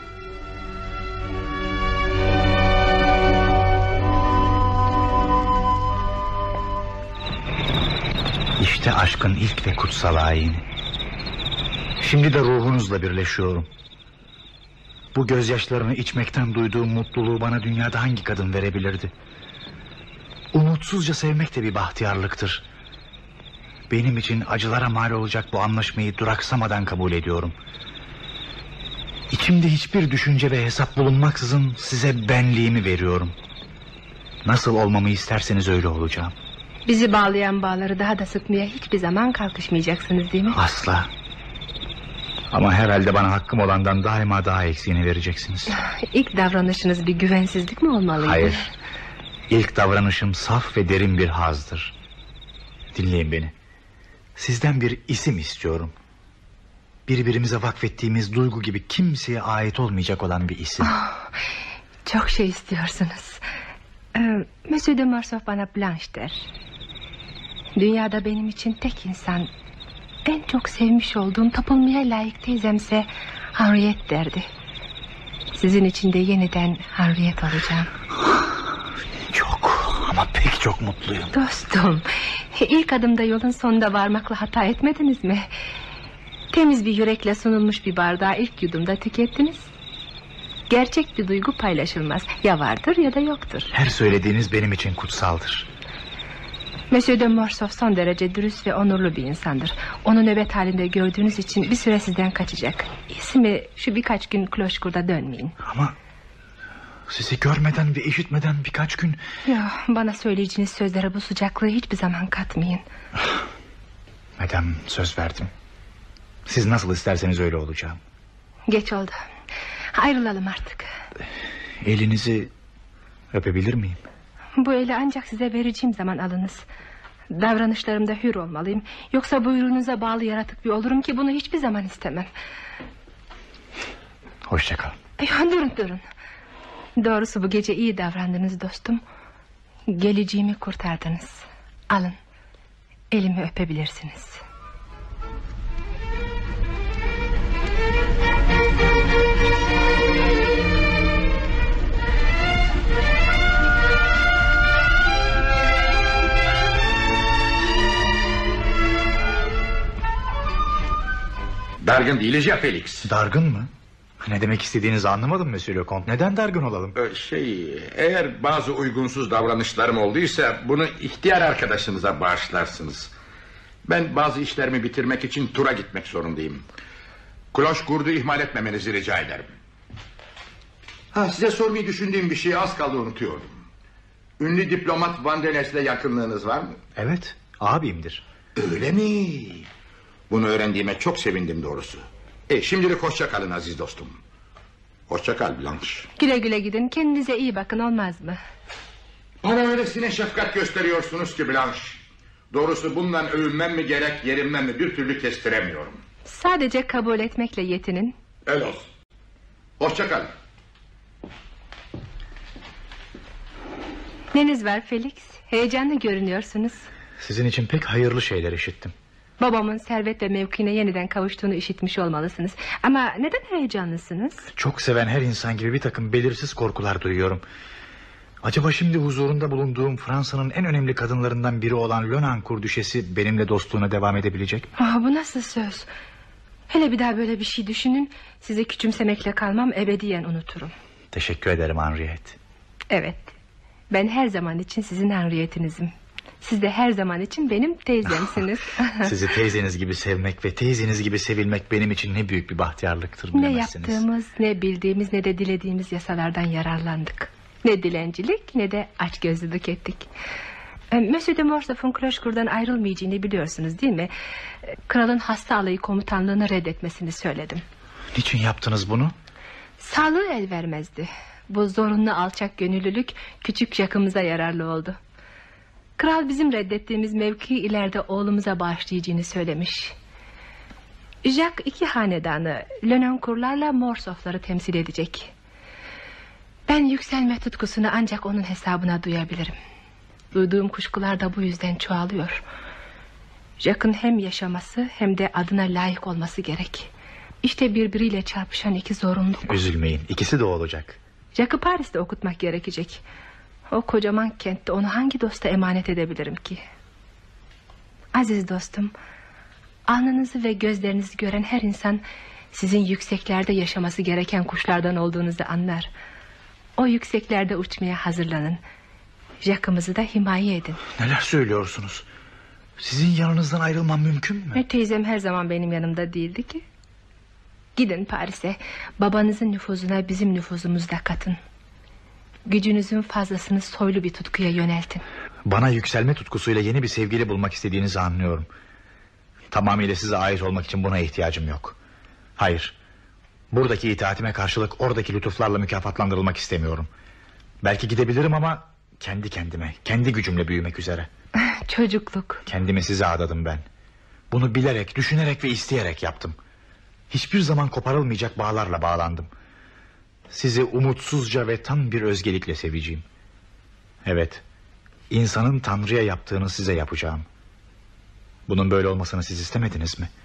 İşte aşkın ilk ve kutsal ayini. Şimdi de ruhunuzla birleşiyorum. Bu gözyaşlarını içmekten duyduğum mutluluğu bana dünyada hangi kadın verebilirdi? Umutsuzca sevmek de bir bahtiyarlıktır. Benim için acılara mal olacak bu anlaşmayı duraksamadan kabul ediyorum. İçimde hiçbir düşünce ve hesap bulunmaksızın size benliğimi veriyorum. Nasıl olmamı isterseniz öyle olacağım. Bizi bağlayan bağları daha da sıkmaya hiçbir zaman kalkışmayacaksınız değil mi? Asla. Ama herhalde bana hakkım olandan daima daha eksiğini vereceksiniz. İlk davranışınız bir güvensizlik mi olmalıydı? Hayır. İlk davranışım saf ve derin bir hazdır. Dinleyin beni. Sizden bir isim istiyorum. Birbirimize vakfettiğimiz duygu gibi kimseye ait olmayacak olan bir isim. Oh, çok şey istiyorsunuz. Ee, Monsieur de Morcerf bana Blanche der. Dünyada benim için tek insan, en çok sevmiş olduğum, tapılmaya layık teyzemse Henriette derdi. Sizin için de yeniden Henriette olacağım. Çok ama pek çok mutluyum. Dostum, ilk adımda yolun sonunda varmakla hata etmediniz mi? Temiz bir yürekle sunulmuş bir bardağı ilk yudumda tükettiniz. Gerçek bir duygu paylaşılmaz. Ya vardır ya da yoktur. Her söylediğiniz benim için kutsaldır. Monsieur de Morcerf son derece dürüst ve onurlu bir insandır. Onu nöbet halinde gördüğünüz için bir süre sizden kaçacak. İyisi mi şu birkaç gün Kloşkur'da dönmeyin. Ama sizi görmeden ve işitmeden birkaç gün... Ya, bana söyleyeceğiniz sözlere bu sıcaklığı hiçbir zaman katmayın. Madem, söz verdim. Siz nasıl isterseniz öyle olacağım. Geç oldu. Ayrılalım artık. Elinizi öpebilir miyim? Bu eli ancak size vereceğim zaman alınız. Davranışlarımda hür olmalıyım. Yoksa buyruğunuza bağlı yaratık bir olurum ki bunu hiçbir zaman istemem. Hoşça kal. Ya, durun durun. Doğrusu bu gece iyi davrandınız dostum. Geleceğimi kurtardınız. Alın, elimi öpebilirsiniz. Dargın değiliz ya Felix. Dargın mı? Ne demek istediğinizi anlamadım Monsieur le Comte. Neden dargın olalım? Ee, Şey, eğer bazı uygunsuz davranışlarım olduysa bunu ihtiyar arkadaşınıza bağışlarsınız. Ben bazı işlerimi bitirmek için tura gitmek zorundayım. Kloşkur'u ihmal etmemenizi rica ederim. Ha, size sormayı düşündüğüm bir şeyi az kaldı unutuyordum. Ünlü diplomat Van der Nes'le yakınlığınız var mı? Evet, abimdir. Öyle mi? Bunu öğrendiğime çok sevindim doğrusu. E, şimdilik hoşça kalın aziz dostum. Hoşça kal Blanche. Güle güle gidin, kendinize iyi bakın, olmaz mı? Bana öylesine şefkat gösteriyorsunuz ki Blanche. Doğrusu bundan övünmem mi gerek, yerimden mi bir türlü kestiremiyorum. Sadece kabul etmekle yetinin. Öyle olsun. Hoşça kal. Neniz var Felix? Heyecanlı görünüyorsunuz. Sizin için pek hayırlı şeyler işittim. Babamın servet ve mevkine yeniden kavuştuğunu işitmiş olmalısınız. Ama neden heyecanlısınız? Çok seven her insan gibi bir takım belirsiz korkular duyuyorum. Acaba şimdi huzurunda bulunduğum Fransa'nın en önemli kadınlarından biri olan Lenoncourt düşesi benimle dostluğuna devam edebilecek mi? Ah, bu nasıl söz? Hele bir daha böyle bir şey düşünün. Sizi küçümsemekle kalmam, ebediyen unuturum. Teşekkür ederim Henriette. Evet, ben her zaman için sizin Henriette'inizim. Siz de her zaman için benim teyzemsiniz. Sizi teyzeniz gibi sevmek ve teyzeniz gibi sevilmek benim için ne büyük bir bahtiyarlıktır Ne bilemezsiniz. yaptığımız, ne bildiğimiz, ne de dilediğimiz yasalardan yararlandık. Ne dilencilik, ne de açgözlülük ettik. Monsieur de Morcerf'un Kloşkur'dan ayrılmayacağını biliyorsunuz değil mi? Kralın hasta alayı komutanlığını reddetmesini söyledim. Niçin yaptınız bunu? Sağlığı el vermezdi. Bu zorunlu alçak gönüllülük küçük Jacques'ımıza yararlı oldu. Kral bizim reddettiğimiz mevkiyi ileride oğlumuza bağışlayacağını söylemiş. Jacques iki hanedanı, Lenoncourt'larla Morcerf'ları temsil edecek. Ben yükselme tutkusunu ancak onun hesabına duyabilirim. Duyduğum kuşkular da bu yüzden çoğalıyor. Jacques'ın hem yaşaması hem de adına layık olması gerek. İşte birbiriyle çarpışan iki zorunluluk. Üzülmeyin, ikisi de olacak. Jacques'ı Paris'te okutmak gerekecek. O kocaman kentte onu hangi dosta emanet edebilirim ki? Aziz dostum, alnınızı ve gözlerinizi gören her insan sizin yükseklerde yaşaması gereken kuşlardan olduğunuzu anlar. O yükseklerde uçmaya hazırlanın. Jacques'ımızı da himaye edin. Neler söylüyorsunuz? Sizin yanınızdan ayrılmam mümkün mü? Ve teyzem her zaman benim yanımda değildi ki. Gidin Paris'e, babanızın nüfuzuna bizim nüfuzumuzu da katın. Gücünüzün fazlasını soylu bir tutkuya yöneltin. Bana yükselme tutkusuyla yeni bir sevgili bulmak istediğinizi anlıyorum. Tamamıyla size ait olmak için buna ihtiyacım yok. Hayır, buradaki itaatime karşılık oradaki lütuflarla mükafatlandırılmak istemiyorum. Belki gidebilirim ama kendi kendime, kendi gücümle büyümek üzere. Çocukluk. Kendimi size adadım ben. Bunu bilerek, düşünerek ve isteyerek yaptım. Hiçbir zaman koparılmayacak bağlarla bağlandım. Sizi umutsuzca ve tam bir özgelikle seveceğim. Evet, insanın Tanrı'ya yaptığını size yapacağım. Bunun böyle olmasını siz istemediniz mi?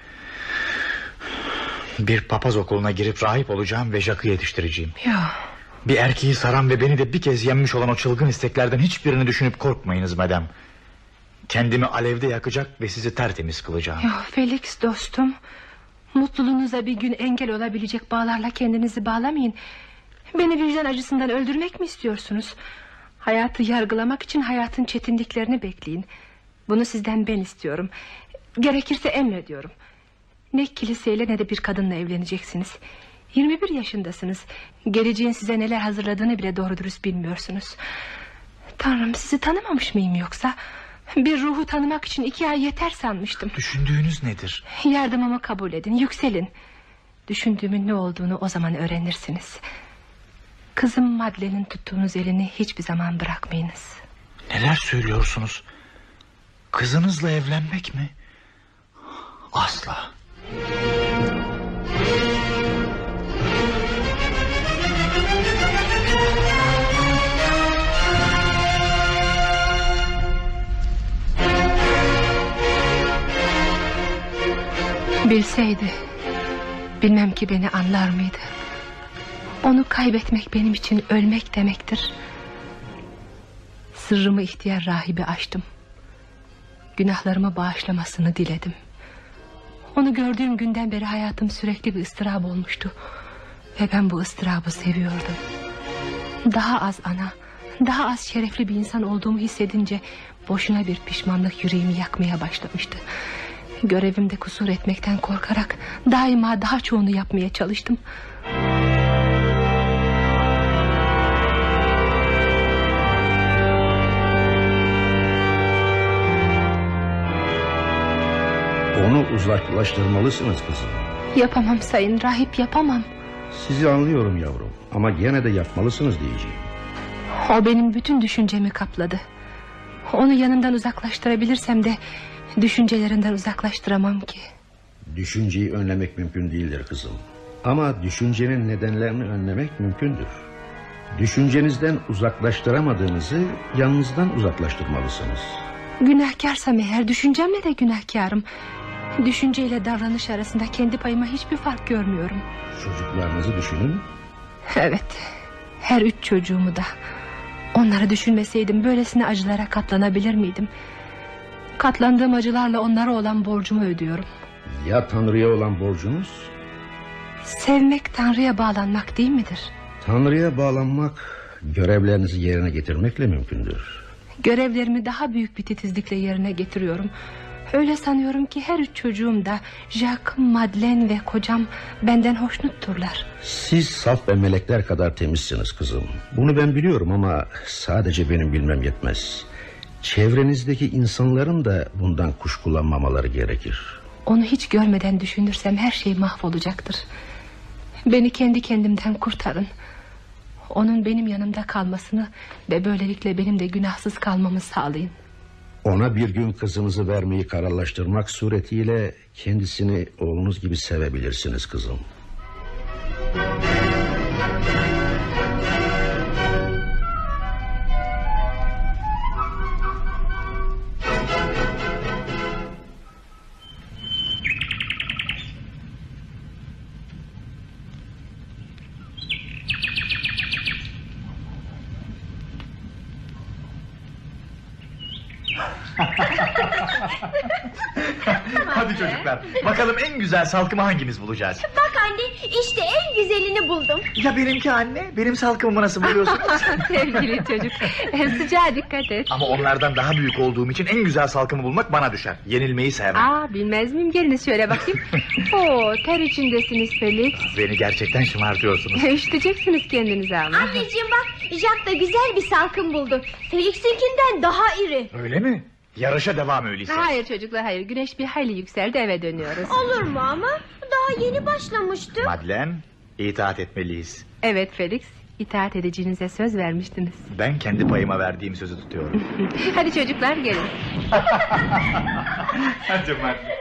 Bir papaz okuluna girip rahip olacağım ve Jacques'ı yetiştireceğim. Ya. Bir erkeği saran ve beni de bir kez yenmiş olan o çılgın isteklerden hiçbirini düşünüp korkmayınız madem. Kendimi alevde yakacak ve sizi tertemiz kılacağım. Ya Felix dostum, mutluluğunuza bir gün engel olabilecek bağlarla kendinizi bağlamayın. Beni vicdan acısından öldürmek mi istiyorsunuz? Hayatı yargılamak için hayatın çetinliklerini bekleyin. Bunu sizden ben istiyorum. Gerekirse emrediyorum. Ne kiliseyle ne de bir kadınla evleneceksiniz. Yirmi bir yaşındasınız. Geleceğin size neler hazırladığını bile doğru dürüst bilmiyorsunuz. Tanrım, sizi tanımamış mıyım yoksa? Bir ruhu tanımak için iki ay yeter sanmıştım. Düşündüğünüz nedir? Yardımımı kabul edin, yükselin. Düşündüğümün ne olduğunu o zaman öğrenirsiniz. Kızım Madeleine'in tuttuğunuz elini hiçbir zaman bırakmayınız. Neler söylüyorsunuz? Kızınızla evlenmek mi? Asla. Bilseydi, bilmem ki beni anlar mıydı? Onu kaybetmek benim için ölmek demektir. Sırrımı ihtiyar rahibe açtım. Günahlarımı bağışlamasını diledim. Onu gördüğüm günden beri hayatım sürekli bir ıstırap olmuştu. Ve ben bu ıstırabı seviyordum. Daha az ana, daha az şerefli bir insan olduğumu hissedince boşuna bir pişmanlık yüreğimi yakmaya başlamıştı. Görevimde kusur etmekten korkarak daima daha çoğunu yapmaya çalıştım. Onu uzaklaştırmalısınız kızım. Yapamam sayın rahip, yapamam. Sizi anlıyorum yavrum, ama gene de yapmalısınız diyeceğim. O benim bütün düşüncemi kapladı. Onu yanımdan uzaklaştırabilirsem de düşüncelerinden uzaklaştıramam ki. Düşünceyi önlemek mümkün değildir kızım. Ama düşüncenin nedenlerini önlemek mümkündür. Düşüncenizden uzaklaştıramadığınızı yanınızdan uzaklaştırmalısınız. Günahkarsam eğer düşüncemle de günahkarım. Düşünceyle davranış arasında kendi payıma hiçbir fark görmüyorum. Çocuklarınızı düşünün. Evet, her üç çocuğumu da. Onları düşünmeseydim böylesine acılara katlanabilir miydim? Katlandığım acılarla onlara olan borcumu ödüyorum. Ya Tanrı'ya olan borcunuz? Sevmek Tanrı'ya bağlanmak değil midir? Tanrı'ya bağlanmak görevlerinizi yerine getirmekle mümkündür. Görevlerimi daha büyük bir titizlikle yerine getiriyorum. Öyle sanıyorum ki her üç çocuğum da Jacques, Madeleine ve kocam benden hoşnutturlar. Siz saf ve melekler kadar temizsiniz kızım. Bunu ben biliyorum ama sadece benim bilmem yetmez. Çevrenizdeki insanların da bundan kuşkulanmamaları gerekir. Onu hiç görmeden düşünürsem her şey mahvolacaktır. Beni kendi kendimden kurtarın. Onun benim yanımda kalmasını ve böylelikle benim de günahsız kalmamı sağlayın. Ona bir gün kızınızı vermeyi kararlaştırmak suretiyle kendisini oğlunuz gibi sevebilirsiniz kızım. Hadi çocuklar, bakalım en güzel salkımı hangimiz bulacağız? Bak anne, işte en güzelini buldum. Ya benimki anne, benim salkımımı nasıl buluyorsun? Sevgili çocuk, sıcağa dikkat et. Ama onlardan daha büyük olduğum için en güzel salkımı bulmak bana düşer. Yenilmeyi sevmem. Aa, bilmez miyim? Geliniz şöyle bakayım. Oo, ter içindesiniz Felix. Beni gerçekten şımartıyorsunuz. Üşüteceksiniz kendinizi ama. Anneciğim bak, Jack da güzel bir salkım buldu. Felix'inkinden daha iri. Öyle mi? Yarışa devam öyleyse. Hayır çocuklar, hayır. Güneş bir hayli yükseldi, eve dönüyoruz. Olur mu ama? Daha yeni başlamıştı. Madlen, itaat etmeliyiz. Evet Felix, itaat edeceğinize söz vermiştiniz. Ben kendi payıma verdiğim sözü tutuyorum. Hadi çocuklar gelin. Hadi Madlen.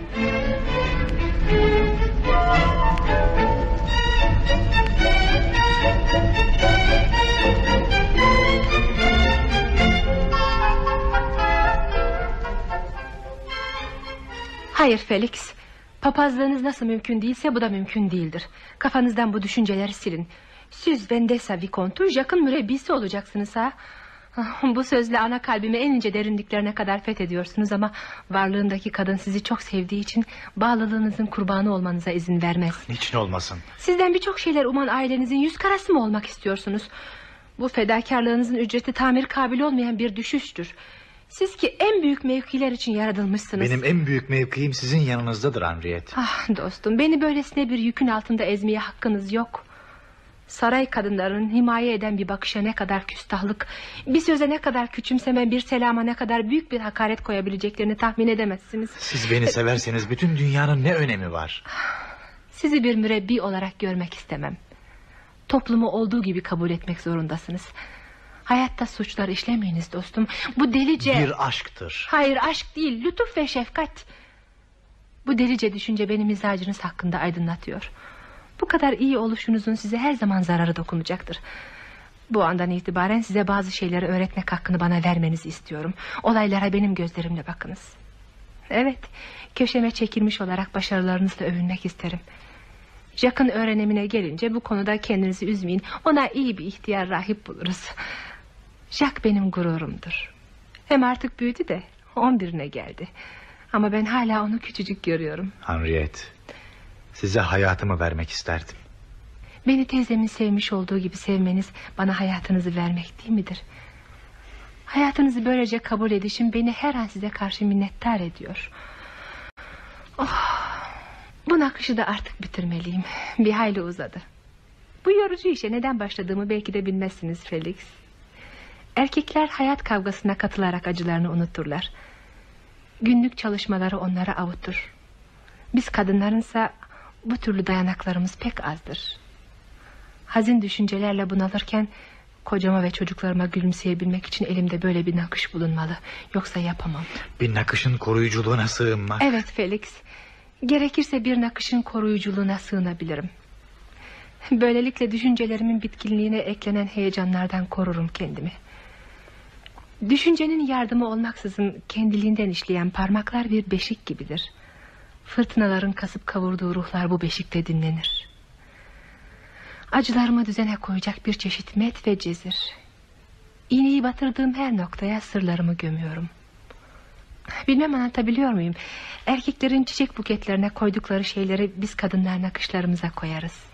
Hayır Felix, papazlığınız nasıl mümkün değilse bu da mümkün değildir. Kafanızdan bu düşünceleri silin. Siz Vendessa Vikontu, Jack'ın mürebbisi olacaksınız ha. Bu sözle ana kalbimi en ince derinliklerine kadar fethediyorsunuz ama varlığındaki kadın sizi çok sevdiği için bağlılığınızın kurbanı olmanıza izin vermez. Niçin olmasın? Sizden birçok şeyler uman ailenizin yüz karası mı olmak istiyorsunuz? Bu fedakarlığınızın ücreti tamir kabili olmayan bir düşüştür. Siz ki en büyük mevkiler için yaratılmışsınız. Benim en büyük mevkiim sizin yanınızdadır Henriette. Ah dostum, beni böylesine bir yükün altında ezmeye hakkınız yok. Saray kadınlarının himaye eden bir bakışa ne kadar küstahlık, bir söze ne kadar küçümseme, bir selama ne kadar büyük bir hakaret koyabileceklerini tahmin edemezsiniz. Siz beni severseniz bütün dünyanın ne önemi var? Sizi bir mürebbi olarak görmek istemem. Toplumu olduğu gibi kabul etmek zorundasınız. Hayatta suçlar işlemeyiniz dostum. Bu delice... Bir aşktır. Hayır, aşk değil, lütuf ve şefkat. Bu delice düşünce benim mizacınız hakkında aydınlatıyor. Bu kadar iyi oluşunuzun size her zaman zararı dokunacaktır. Bu andan itibaren size bazı şeyleri öğretmek hakkını bana vermenizi istiyorum. Olaylara benim gözlerimle bakınız. Evet, köşeme çekilmiş olarak başarılarınızla övünmek isterim. Jack'ın öğrenimine gelince bu konuda kendinizi üzmeyin. Ona iyi bir ihtiyar rahip buluruz. Jack benim gururumdur. Hem artık büyüdü de on birine geldi. Ama ben hala onu küçücük görüyorum. Henriette, size hayatımı vermek isterdim. Beni teyzemin sevmiş olduğu gibi sevmeniz bana hayatınızı vermek değil midir? Hayatınızı böylece kabul edişim beni her an size karşı minnettar ediyor. Oh, bu nakışı da artık bitirmeliyim. Bir hayli uzadı. Bu yorucu işe neden başladığımı belki de bilmezsiniz Felix. Erkekler hayat kavgasına katılarak acılarını unuturlar. Günlük çalışmaları onları avutur. Biz kadınlarınsa bu türlü dayanaklarımız pek azdır. Hazin düşüncelerle bunalırken kocama ve çocuklarıma gülümseyebilmek için elimde böyle bir nakış bulunmalı. Yoksa yapamam. Bir nakışın koruyuculuğuna sığınmak. Evet Felix. Gerekirse bir nakışın koruyuculuğuna sığınabilirim. Böylelikle düşüncelerimin bitkinliğine eklenen heyecanlardan korurum kendimi. Düşüncenin yardımı olmaksızın kendiliğinden işleyen parmaklar bir beşik gibidir. Fırtınaların kasıp kavurduğu ruhlar bu beşikte dinlenir. Acılarımı düzene koyacak bir çeşit met ve cezir. İğneyi batırdığım her noktaya sırlarımı gömüyorum. Bilmem anlatabiliyor muyum? Erkeklerin çiçek buketlerine koydukları şeyleri biz kadınlar nakışlarımıza koyarız.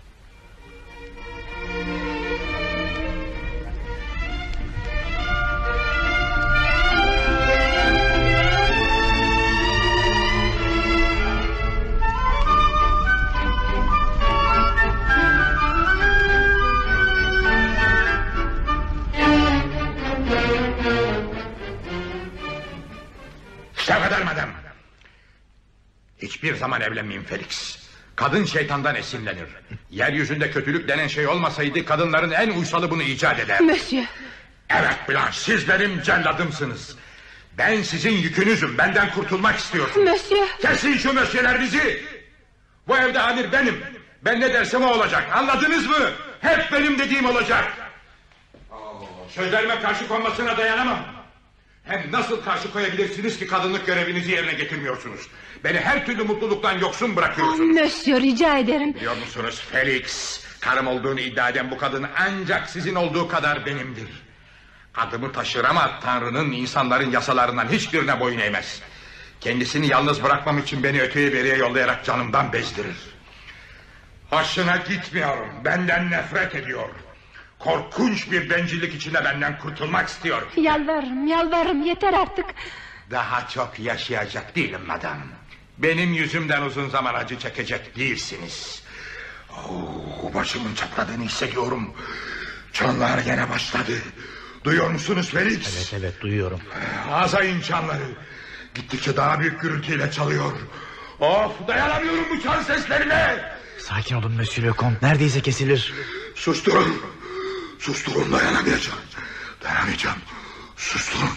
Şevket madem. Hiçbir zaman evlenmeyeyim Felix. Kadın şeytandan esinlenir. Yeryüzünde kötülük denen şey olmasaydı kadınların en uysalı bunu icat eder. Monsieur. Evet Blanche, siz benim celladımsınız. Ben sizin yükünüzüm, benden kurtulmak istiyorsunuz. Monsieur. Kesin şu mösyölerinizi. Bu evde amir benim. Ben ne dersem o olacak, anladınız mı? Hep benim dediğim olacak. Oo, sözlerime karşı konmasına dayanamam. Hem nasıl karşı koyabilirsiniz ki kadınlık görevinizi yerine getirmiyorsunuz? Beni her türlü mutluluktan yoksun bırakıyorsunuz. Monsieur, rica ederim. Biliyor musunuz Felix? Karım olduğunu iddia eden bu kadın ancak sizin olduğu kadar benimdir. Adımı taşır ama Tanrı'nın, insanların yasalarından hiçbirine boyun eğmez. Kendisini yalnız bırakmam için beni öteye beriye yollayarak canımdan bezdirir. Hoşuna gitmiyorum. Benden nefret ediyor. Korkunç bir bencillik içinde benden kurtulmak istiyor. Yalvarırım, yalvarırım, yeter artık. Daha çok yaşayacak değilim madam. Benim yüzümden uzun zaman acı çekecek değilsiniz. Oh, başımın çatladığını hissediyorum. Çanlar gene başladı. Duyuyor musunuz Felix? Evet evet duyuyorum. Azayın çanları. Gittikçe daha büyük gürültüyle çalıyor. Of, dayanamıyorum bu çan seslerine. Sakin olun Monsieur Lecomte, neredeyse kesilir. Susturun. Susturun, dayanamayacağım. Dayanamayacağım. Susturun.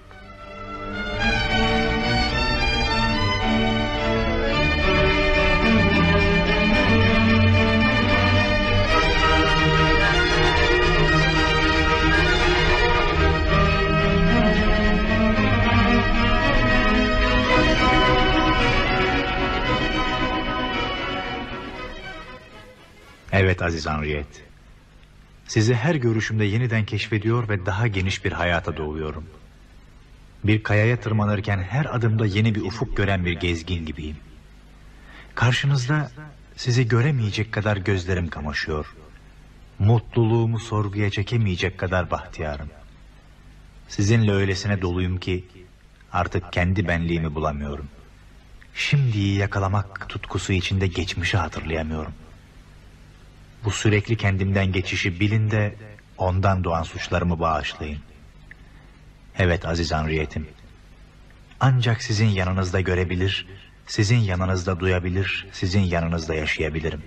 Evet Aziz Henriette. Sizi her görüşümde yeniden keşfediyor ve daha geniş bir hayata doğuyorum. Bir kayaya tırmanırken her adımda yeni bir ufuk gören bir gezgin gibiyim. Karşınızda sizi göremeyecek kadar gözlerim kamaşıyor. Mutluluğumu sorguya çekemeyecek kadar bahtiyarım. Sizinle öylesine doluyum ki artık kendi benliğimi bulamıyorum. Şimdiyi yakalamak tutkusu içinde geçmişi hatırlayamıyorum. Bu sürekli kendimden geçişi bilin de ondan doğan suçlarımı bağışlayın. Evet Aziz Henriette'im. Ancak sizin yanınızda görebilir, sizin yanınızda duyabilir, sizin yanınızda yaşayabilirim.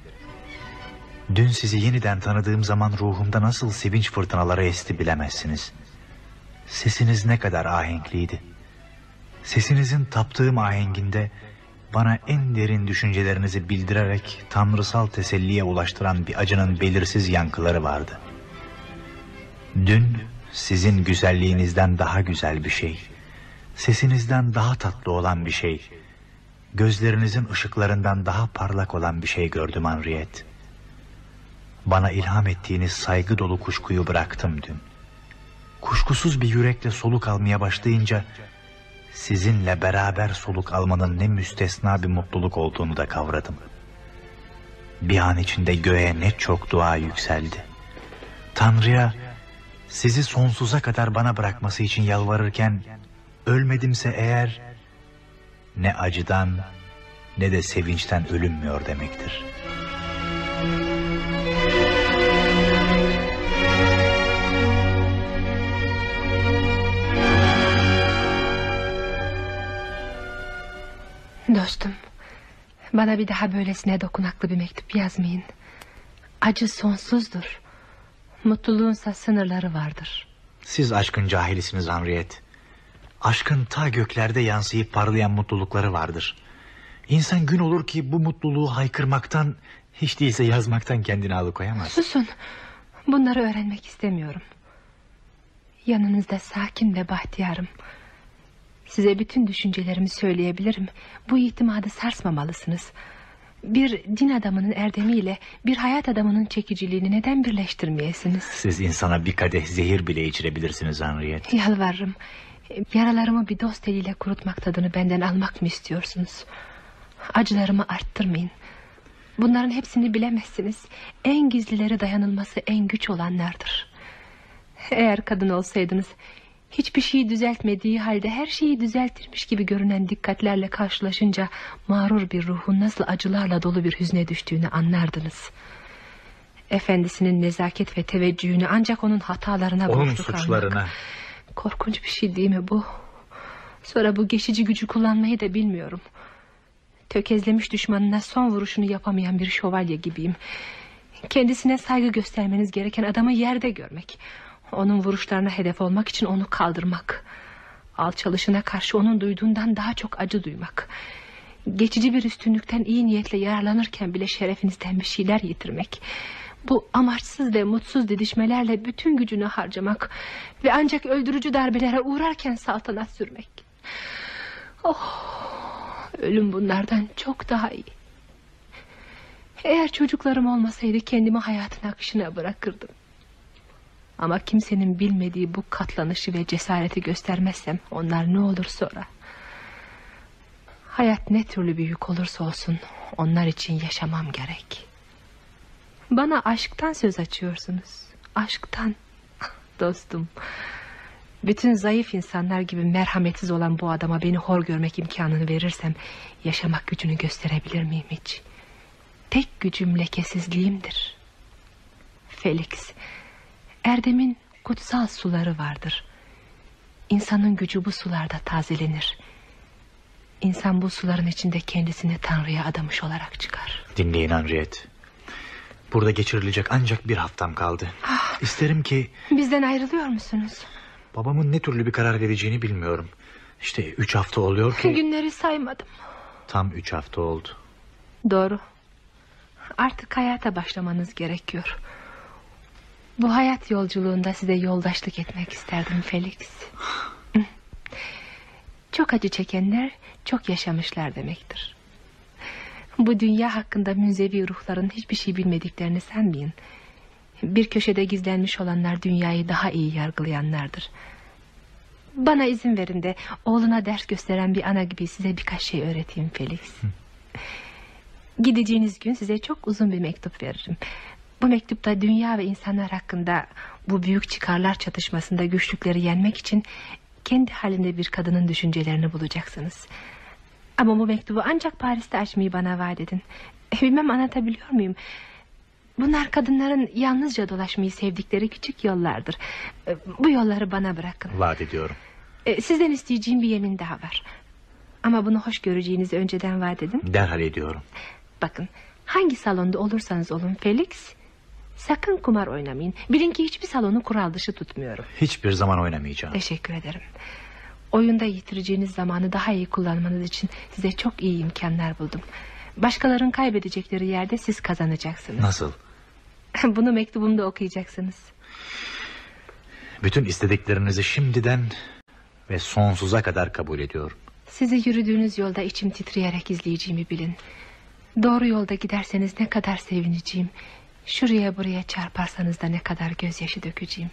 Dün sizi yeniden tanıdığım zaman ruhumda nasıl sevinç fırtınaları esti bilemezsiniz. Sesiniz ne kadar ahenkliydi. Sesinizin taptığım ahenginde bana en derin düşüncelerinizi bildirerek tanrısal teselliye ulaştıran bir acının belirsiz yankıları vardı. Dün sizin güzelliğinizden daha güzel bir şey, sesinizden daha tatlı olan bir şey, gözlerinizin ışıklarından daha parlak olan bir şey gördüm Henriette. Bana ilham ettiğiniz saygı dolu kuşkuyu bıraktım dün. Kuşkusuz bir yürekle soluk almaya başlayınca sizinle beraber soluk almanın ne müstesna bir mutluluk olduğunu da kavradım. Bir an içinde göğe ne çok dua yükseldi. Tanrı'ya sizi sonsuza kadar bana bırakması için yalvarırken ölmedimse eğer ne acıdan ne de sevinçten ölünmüyor demektir. Dostum, bana bir daha böylesine dokunaklı bir mektup yazmayın. Acı sonsuzdur. Mutluluğunsa sınırları vardır. Siz aşkın cahilisiniz Henriette. Aşkın ta göklerde yansıyıp parlayan mutlulukları vardır. İnsan gün olur ki bu mutluluğu haykırmaktan, hiç değilse yazmaktan kendini alıkoyamaz. Susun, bunları öğrenmek istemiyorum. Yanınızda sakin ve bahtiyarım. Size bütün düşüncelerimi söyleyebilirim. Bu itimadı sarsmamalısınız. Bir din adamının erdemiyle bir hayat adamının çekiciliğini neden birleştirmeyesiniz? Siz insana bir kadeh zehir bile içirebilirsiniz Henriette. Yalvarırım. Yaralarımı bir dost eliyle kurutmak tadını benden almak mı istiyorsunuz? Acılarımı arttırmayın. Bunların hepsini bilemezsiniz. En gizlileri dayanılması en güç olanlardır. Eğer kadın olsaydınız, hiçbir şeyi düzeltmediği halde her şeyi düzeltirmiş gibi görünen dikkatlerle karşılaşınca mağrur bir ruhun nasıl acılarla dolu bir hüzne düştüğünü anlardınız. Efendisinin nezaket ve teveccühünü ancak onun hatalarına onun borçlu suçlarına kalmak. Korkunç bir şey değil mi bu? Sonra bu geçici gücü kullanmayı da bilmiyorum. Tökezlemiş düşmanına son vuruşunu yapamayan bir şövalye gibiyim. Kendisine saygı göstermeniz gereken adamı yerde görmek, onun vuruşlarına hedef olmak için onu kaldırmak, alçalışına karşı onun duyduğundan daha çok acı duymak, geçici bir üstünlükten iyi niyetle yararlanırken bile şerefinizden bir şeyler yitirmek, bu amaçsız ve mutsuz didişmelerle bütün gücünü harcamak ve ancak öldürücü darbelere uğrarken saltanat sürmek. Oh, ölüm bunlardan çok daha iyi. Eğer çocuklarım olmasaydı kendimi hayatın akışına bırakırdım. Ama kimsenin bilmediği bu katlanışı ve cesareti göstermezsem onlar ne olur sonra? Hayat ne türlü bir yük olursa olsun onlar için yaşamam gerek. Bana aşktan söz açıyorsunuz. Aşktan. Dostum, bütün zayıf insanlar gibi merhametsiz olan bu adama beni hor görmek imkanını verirsem yaşamak gücünü gösterebilir miyim hiç? Tek gücüm lekesizliğimdir. Felix, Erdem'in kutsal suları vardır. İnsanın gücü bu sularda tazelenir. İnsan bu suların içinde kendisini Tanrı'ya adamış olarak çıkar. Dinleyin Henriette. Burada geçirilecek ancak bir haftam kaldı. Ah, İsterim ki... Bizden ayrılıyor musunuz? Babamın ne türlü bir karar vereceğini bilmiyorum. İşte üç hafta oluyor ki... Günleri saymadım. Tam üç hafta oldu. Doğru. Artık hayata başlamanız gerekiyor. Bu hayat yolculuğunda size yoldaşlık etmek isterdim Felix. Çok acı çekenler çok yaşamışlar demektir. Bu dünya hakkında münzevi ruhların hiçbir şey bilmediklerini sanmayın. Bir köşede gizlenmiş olanlar dünyayı daha iyi yargılayanlardır. Bana izin verin de oğluna ders gösteren bir ana gibi size birkaç şey öğreteyim Felix. Gideceğiniz gün size çok uzun bir mektup veririm. Bu mektupta dünya ve insanlar hakkında bu büyük çıkarlar çatışmasında güçlükleri yenmek için kendi halinde bir kadının düşüncelerini bulacaksınız. Ama bu mektubu ancak Paris'te açmayı bana vaat edin. Bilmem anlatabiliyor muyum? Bunlar kadınların yalnızca dolaşmayı sevdikleri küçük yollardır. Bu yolları bana bırakın. Vaat ediyorum. Sizden isteyeceğim bir yemin daha var. Ama bunu hoş göreceğinizi önceden vaat edin. Derhal ediyorum. Bakın, hangi salonda olursanız olun Felix, sakın kumar oynamayın. Bilin ki hiçbir salonu kural dışı tutmuyorum. Hiçbir zaman oynamayacağım. Teşekkür ederim. Oyunda yitireceğiniz zamanı daha iyi kullanmanız için size çok iyi imkanlar buldum. Başkalarının kaybedecekleri yerde siz kazanacaksınız. Nasıl? Bunu mektubumda okuyacaksınız. Bütün istediklerinizi şimdiden ve sonsuza kadar kabul ediyorum. Sizi yürüdüğünüz yolda içim titreyerek izleyeceğimi bilin. Doğru yolda giderseniz ne kadar sevineceğim. Şuraya buraya çarparsanız da ne kadar gözyaşı dökeceğim.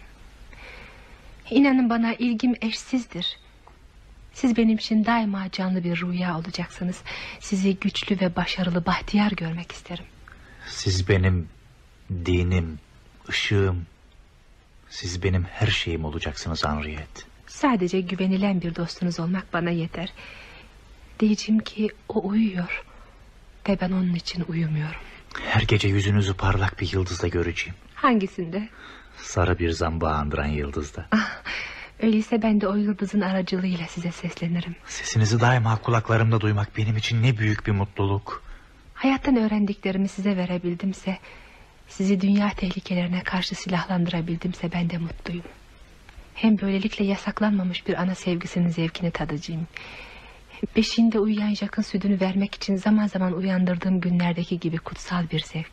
İnanın bana ilgim eşsizdir. Siz benim için daima canlı bir rüya olacaksınız. Sizi güçlü ve başarılı, bahtiyar görmek isterim. Siz benim dinim, ışığım. Siz benim her şeyim olacaksınız Henriette. Sadece güvenilen bir dostunuz olmak bana yeter. Diyeceğim ki o uyuyor ve ben onun için uyumuyorum. Her gece yüzünüzü parlak bir yıldızda göreceğim. Hangisinde? Sarı bir zambağı andıran yıldızda. Ah, öyleyse ben de o yıldızın aracılığıyla size seslenirim. Sesinizi daima kulaklarımda duymak benim için ne büyük bir mutluluk. Hayattan öğrendiklerimi size verebildimse, sizi dünya tehlikelerine karşı silahlandırabildimse ben de mutluyum. Hem böylelikle yasaklanmamış bir ana sevgisinin zevkini tadacağım. Beşiğinde uyuyan Jack'ın sütünü vermek için zaman zaman uyandırdığım günlerdeki gibi kutsal bir zevk.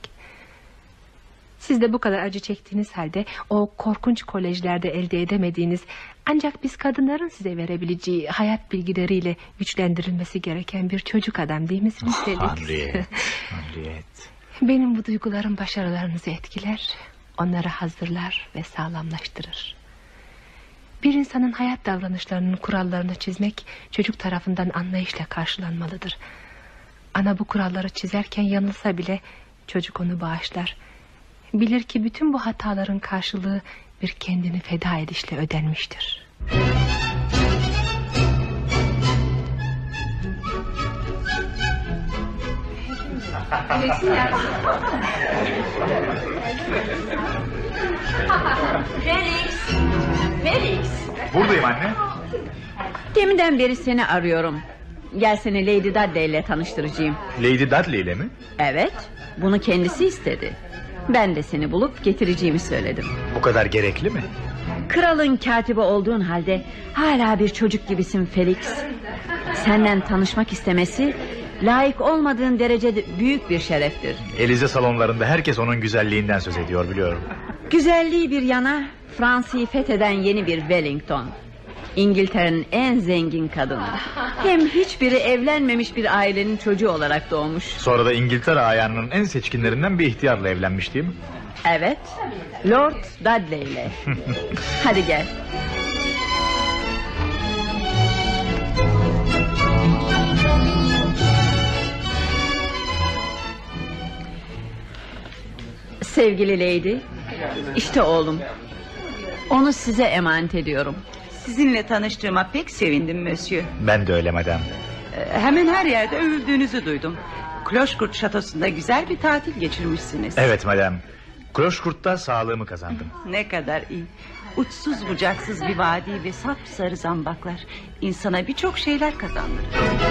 Siz de bu kadar acı çektiğiniz halde o korkunç kolejlerde elde edemediğiniz, ancak biz kadınların size verebileceği hayat bilgileriyle güçlendirilmesi gereken bir çocuk adam değil misiniz Felix? Oh, Henriette, Henriette. Benim bu duygularım başarılarınızı etkiler, onları hazırlar ve sağlamlaştırır. Bir insanın hayat davranışlarının kurallarını çizmek çocuk tarafından anlayışla karşılanmalıdır. Ana bu kuralları çizerken yanılsa bile çocuk onu bağışlar. Bilir ki bütün bu hataların karşılığı bir kendini feda edişle ödenmiştir. Felix! Felix! Buradayım anne. Deminden beri seni arıyorum. Gel seni Lady Dudley ile tanıştıracağım. Lady Dudley ile mi? Evet, bunu kendisi istedi. Ben de seni bulup getireceğimi söyledim. Bu kadar gerekli mi? Kralın katibi olduğun halde hala bir çocuk gibisin Felix. Senden tanışmak istemesi layık olmadığın derecede büyük bir şereftir. Elize salonlarında herkes onun güzelliğinden söz ediyor biliyorum. Güzelliği bir yana, Fransa'yı fetheden yeni bir Wellington. İngiltere'nin en zengin kadını. Hem hiçbiri evlenmemiş bir ailenin çocuğu olarak doğmuş. Sonra da İngiltere ayağının en seçkinlerinden bir ihtiyarla evlenmiş değil mi? Evet, Lord Dudley ile. Hadi gel. Sevgili Lady, işte oğlum. Onu size emanet ediyorum. Sizinle tanıştığıma pek sevindim Monsieur. Ben de öyle madem. Ee, Hemen her yerde övüldüğünüzü duydum. Kloşkurt şatosunda güzel bir tatil geçirmişsiniz. Evet madem. Kloşkurt'ta sağlığımı kazandım. Ne kadar iyi. Uçsuz bucaksız bir vadi ve sapsarı zambaklar insana birçok şeyler kazandırır.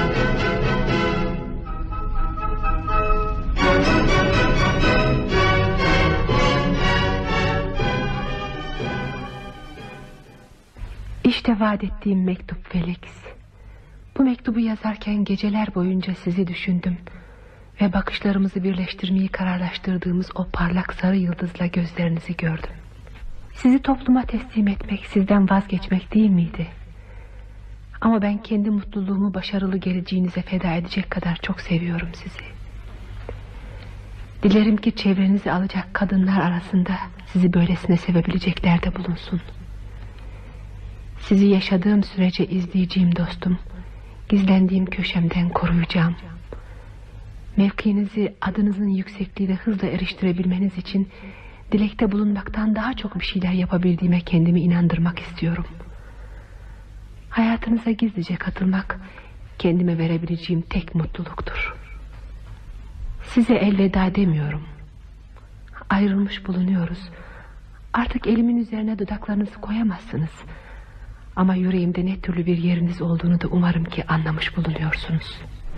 İşte vaat ettiğim mektup Felix. Bu mektubu yazarken geceler boyunca sizi düşündüm. Ve bakışlarımızı birleştirmeyi kararlaştırdığımız o parlak sarı yıldızla gözlerinizi gördüm. Sizi topluma teslim etmek, sizden vazgeçmek değil miydi? Ama ben kendi mutluluğumu başarılı geleceğinize feda edecek kadar çok seviyorum sizi. Dilerim ki çevrenizi alacak kadınlar arasında sizi böylesine sevebilecekler de bulunsun. Sizi yaşadığım sürece izleyeceğim dostum. Gizlendiğim köşemden koruyacağım. Mevkinizi adınızın yüksekliğiyle hızla eriştirebilmeniz için dilekte bulunmaktan daha çok bir şeyler yapabildiğime kendimi inandırmak istiyorum. Hayatınıza gizlice katılmak kendime verebileceğim tek mutluluktur. Size elveda demiyorum. Ayrılmış bulunuyoruz. Artık elimin üzerine dudaklarınızı koyamazsınız. Ama yüreğimde ne türlü bir yeriniz olduğunu da umarım ki anlamış bulunuyorsunuz.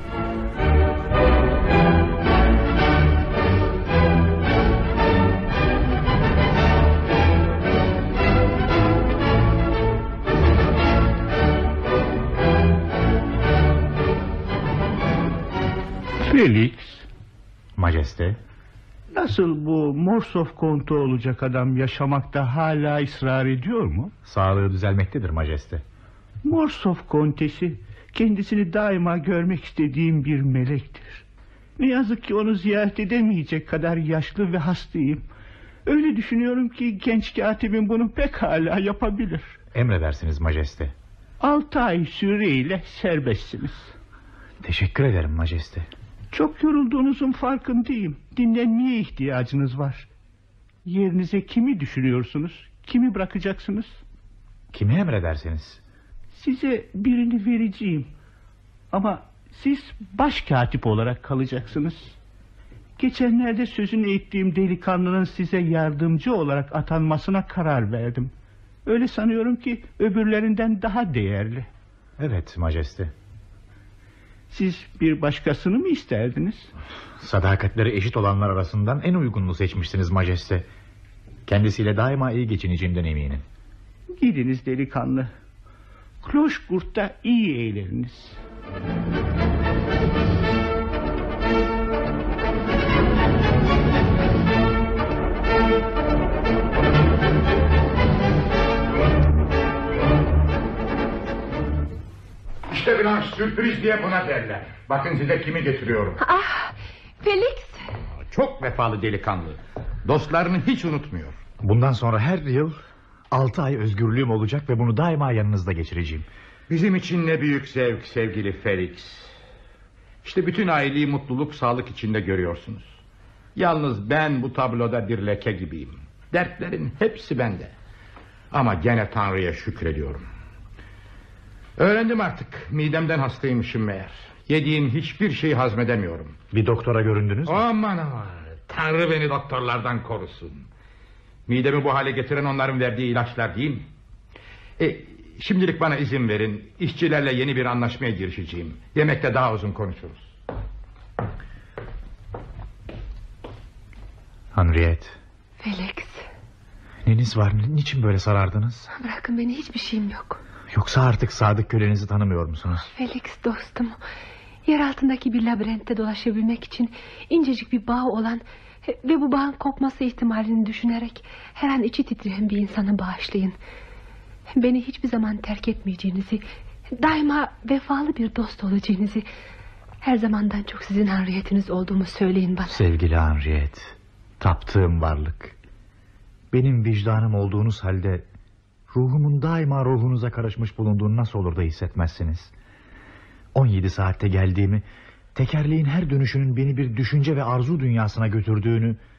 Felix, Majeste. nasıl bu Morsov kontu olacak adam yaşamakta hala ısrar ediyor mu? Sağlığı düzelmektedir majeste. Morsov kontesi kendisini daima görmek istediğim bir melektir. Ne yazık ki onu ziyaret edemeyecek kadar yaşlı ve hastayım. Öyle düşünüyorum ki genç katibim bunu pekala yapabilir. Emredersiniz majeste. Altı ay süreyle serbestsiniz. Teşekkür ederim majeste. Çok yorulduğunuzun farkındayım. Dinlenmeye ihtiyacınız var. Yerinize kimi düşünüyorsunuz? Kimi bırakacaksınız? Kimi emredersiniz? Size birini vereceğim. Ama siz başkatip olarak kalacaksınız. Geçenlerde sözünü ettiğim delikanlının size yardımcı olarak atanmasına karar verdim. Öyle sanıyorum ki öbürlerinden daha değerli. Evet majeste. Siz bir başkasını mı isterdiniz? Sadakatleri eşit olanlar arasından en uygununu seçmişsiniz majeste. Kendisiyle daima iyi geçineceğimden eminim. Gidiniz delikanlı. Kloşkurt'ta iyi eğleniniz. İşte biraz sürpriz diye buna derler. Bakın size kimi getiriyorum. Ah, Felix. Çok vefalı delikanlı. Dostlarını hiç unutmuyor. Bundan sonra her yıl altı ay özgürlüğüm olacak ve bunu daima yanınızda geçireceğim. Bizim için ne büyük zevk sevgili Felix. İşte bütün aileyi mutluluk, sağlık içinde görüyorsunuz. Yalnız ben bu tabloda bir leke gibiyim. Dertlerin hepsi bende. Ama gene Tanrı'ya şükrediyorum. Öğrendim artık, midemden hastaymışım meğer. Yediğim hiçbir şeyi hazmedemiyorum. Bir doktora göründünüz mü? Aman aman, Tanrı beni doktorlardan korusun. Midemi bu hale getiren onların verdiği ilaçlar değil mi? E, şimdilik bana izin verin. İşçilerle yeni bir anlaşmaya girişeceğim. Yemekte daha uzun konuşuruz. Henriette. Felix. Neniz var? Niçin böyle sarardınız? Bırakın beni, hiçbir şeyim yok. Yoksa artık sadık kölenizi tanımıyor musunuz? Felix dostum, yer altındaki bir labirentte dolaşabilmek için incecik bir bağ olan ve bu bağın kopması ihtimalini düşünerek her an içi titreyen bir insanı bağışlayın. Beni hiçbir zaman terk etmeyeceğinizi, daima vefalı bir dost olacağınızı, her zamandan çok sizin Henriette'iniz olduğumu söyleyin bana. Sevgili Henriette, taptığım varlık, benim vicdanım olduğunuz halde ruhumun daima ruhunuza karışmış bulunduğunu nasıl olur da hissetmezsiniz? on yedi saatte geldiğimi, tekerleğin her dönüşünün beni bir düşünce ve arzu dünyasına götürdüğünü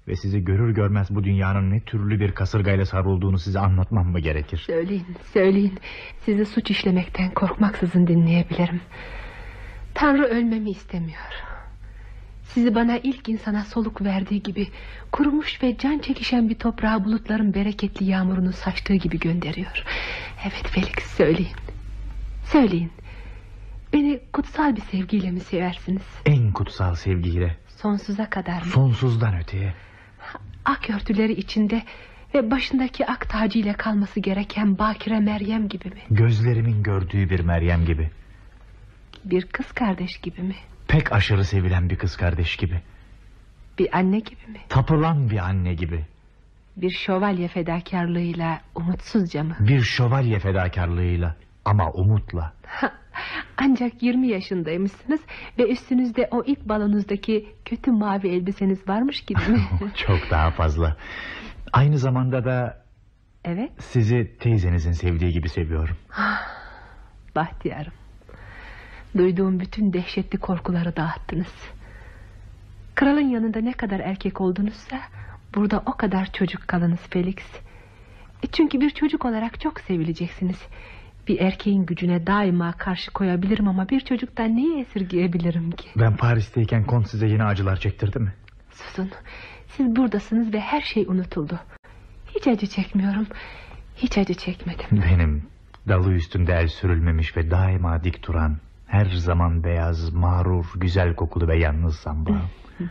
Ve sizi görür görmez bu dünyanın ne türlü bir kasırgayla sarılduğunu size anlatmam mı gerekir? Söyleyin, söyleyin. Sizi suç işlemekten korkmaksızın dinleyebilirim. Tanrı ölmemi istemiyor. Sizi bana ilk insana soluk verdiği gibi, kurumuş ve can çekişen bir toprağa bulutların bereketli yağmurunu saçtığı gibi gönderiyor. Evet Felix, söyleyin. Söyleyin. Beni kutsal bir sevgiyle mi seversiniz? En kutsal sevgiyle. Sonsuza kadar mı? Sonsuzdan öteye. Ak örtüleri içinde ve başındaki ak tacıyla kalması gereken Bakire Meryem gibi mi? Gözlerimin gördüğü bir Meryem gibi. Bir kız kardeş gibi mi? Pek aşırı sevilen bir kız kardeş gibi. Bir anne gibi mi? Tapılan bir anne gibi. Bir şövalye fedakarlığıyla umutsuzca mı? Bir şövalye fedakarlığıyla ama umutla. Ancak yirmi yaşındaymışsınız ve üstünüzde o ilk balonuzdaki kötü mavi elbiseniz varmış gibi mi? Çok daha fazla. Aynı zamanda da... Evet. Sizi teyzenizin sevdiği gibi seviyorum. Bahtiyarım. Duyduğum bütün dehşetli korkuları dağıttınız. Kralın yanında ne kadar erkek oldunuzsa burada o kadar çocuk kalınız Felix. E çünkü bir çocuk olarak çok sevileceksiniz. Bir erkeğin gücüne daima karşı koyabilirim ama bir çocuktan neyi esirgeyebilirim ki? Ben Paris'teyken Kont size yine acılar çektirdi mi? Susun. Siz buradasınız ve her şey unutuldu. Hiç acı çekmiyorum. Hiç acı çekmedim. Benim dalı üstünde el sürülmemiş ve daima dik duran, her zaman beyaz, mağrur, güzel kokulu ve yalnız sambağım.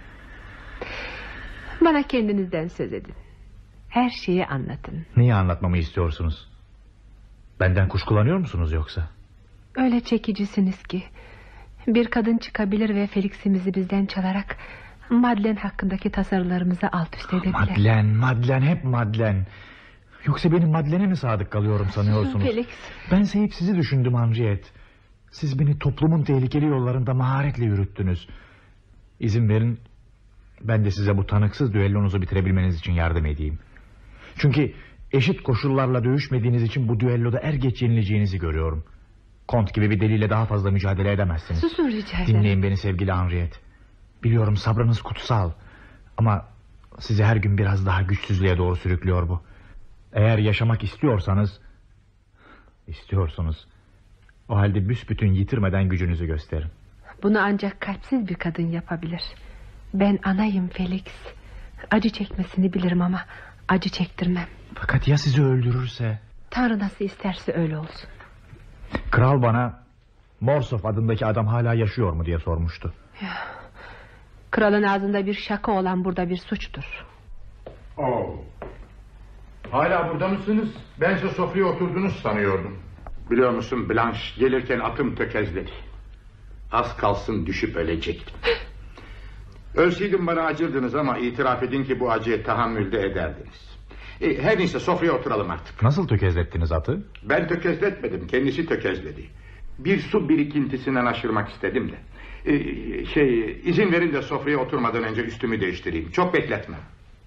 Bana kendinizden söz edin. Her şeyi anlatın. Neyi anlatmamı istiyorsunuz? Benden kuşkulanıyor musunuz yoksa? Öyle çekicisiniz ki bir kadın çıkabilir ve Felix'imizi bizden çalarak Madeleine hakkındaki tasarılarımızı alt üst edebilir. Madeleine, Madeleine, hep Madeleine. Yoksa benim Madeleine'e mi sadık kalıyorum sanıyorsunuz? Felix. Ben hep sizi düşündüm Henriette. Siz beni toplumun tehlikeli yollarında maharetle yürüttünüz. İzin verin, ben de size bu tanıksız düellonuzu bitirebilmeniz için yardım edeyim. Çünkü eşit koşullarla dövüşmediğiniz için bu düelloda er geç yenileceğinizi görüyorum. Kont gibi bir deliyle daha fazla mücadele edemezsiniz. Susun rica ederim. Dinleyin beni sevgili Henriette. Biliyorum sabrınız kutsal. Ama sizi her gün biraz daha güçsüzlüğe doğru sürüklüyor bu. Eğer yaşamak istiyorsanız... istiyorsunuz. O halde büsbütün yitirmeden gücünüzü gösterin. Bunu ancak kalpsiz bir kadın yapabilir. Ben anayım Felix. Acı çekmesini bilirim ama acı çektirmem. Fakat ya sizi öldürürse? Tanrı nasıl isterse öyle olsun. Kral bana Morsof adındaki adam hala yaşıyor mu diye sormuştu. Ya, kralın ağzında bir şaka olan burada bir suçtur. Oh. Hala burada mısınız? Ben size sofraya oturdunuz sanıyordum. Biliyor musun Blanche, gelirken atım tökezledi. Az kalsın düşüp ölecektim. Ölseydim bana acırdınız ama itiraf edin ki bu acıya tahammülde ederdiniz. E, her neyse sofraya oturalım artık. Nasıl tökezlettiniz atı? Ben tökezletmedim, kendisi tökezledi. Bir su birikintisinden aşırmak istedim de. E, şey izin verin de sofraya oturmadan önce üstümü değiştireyim. Çok bekletme.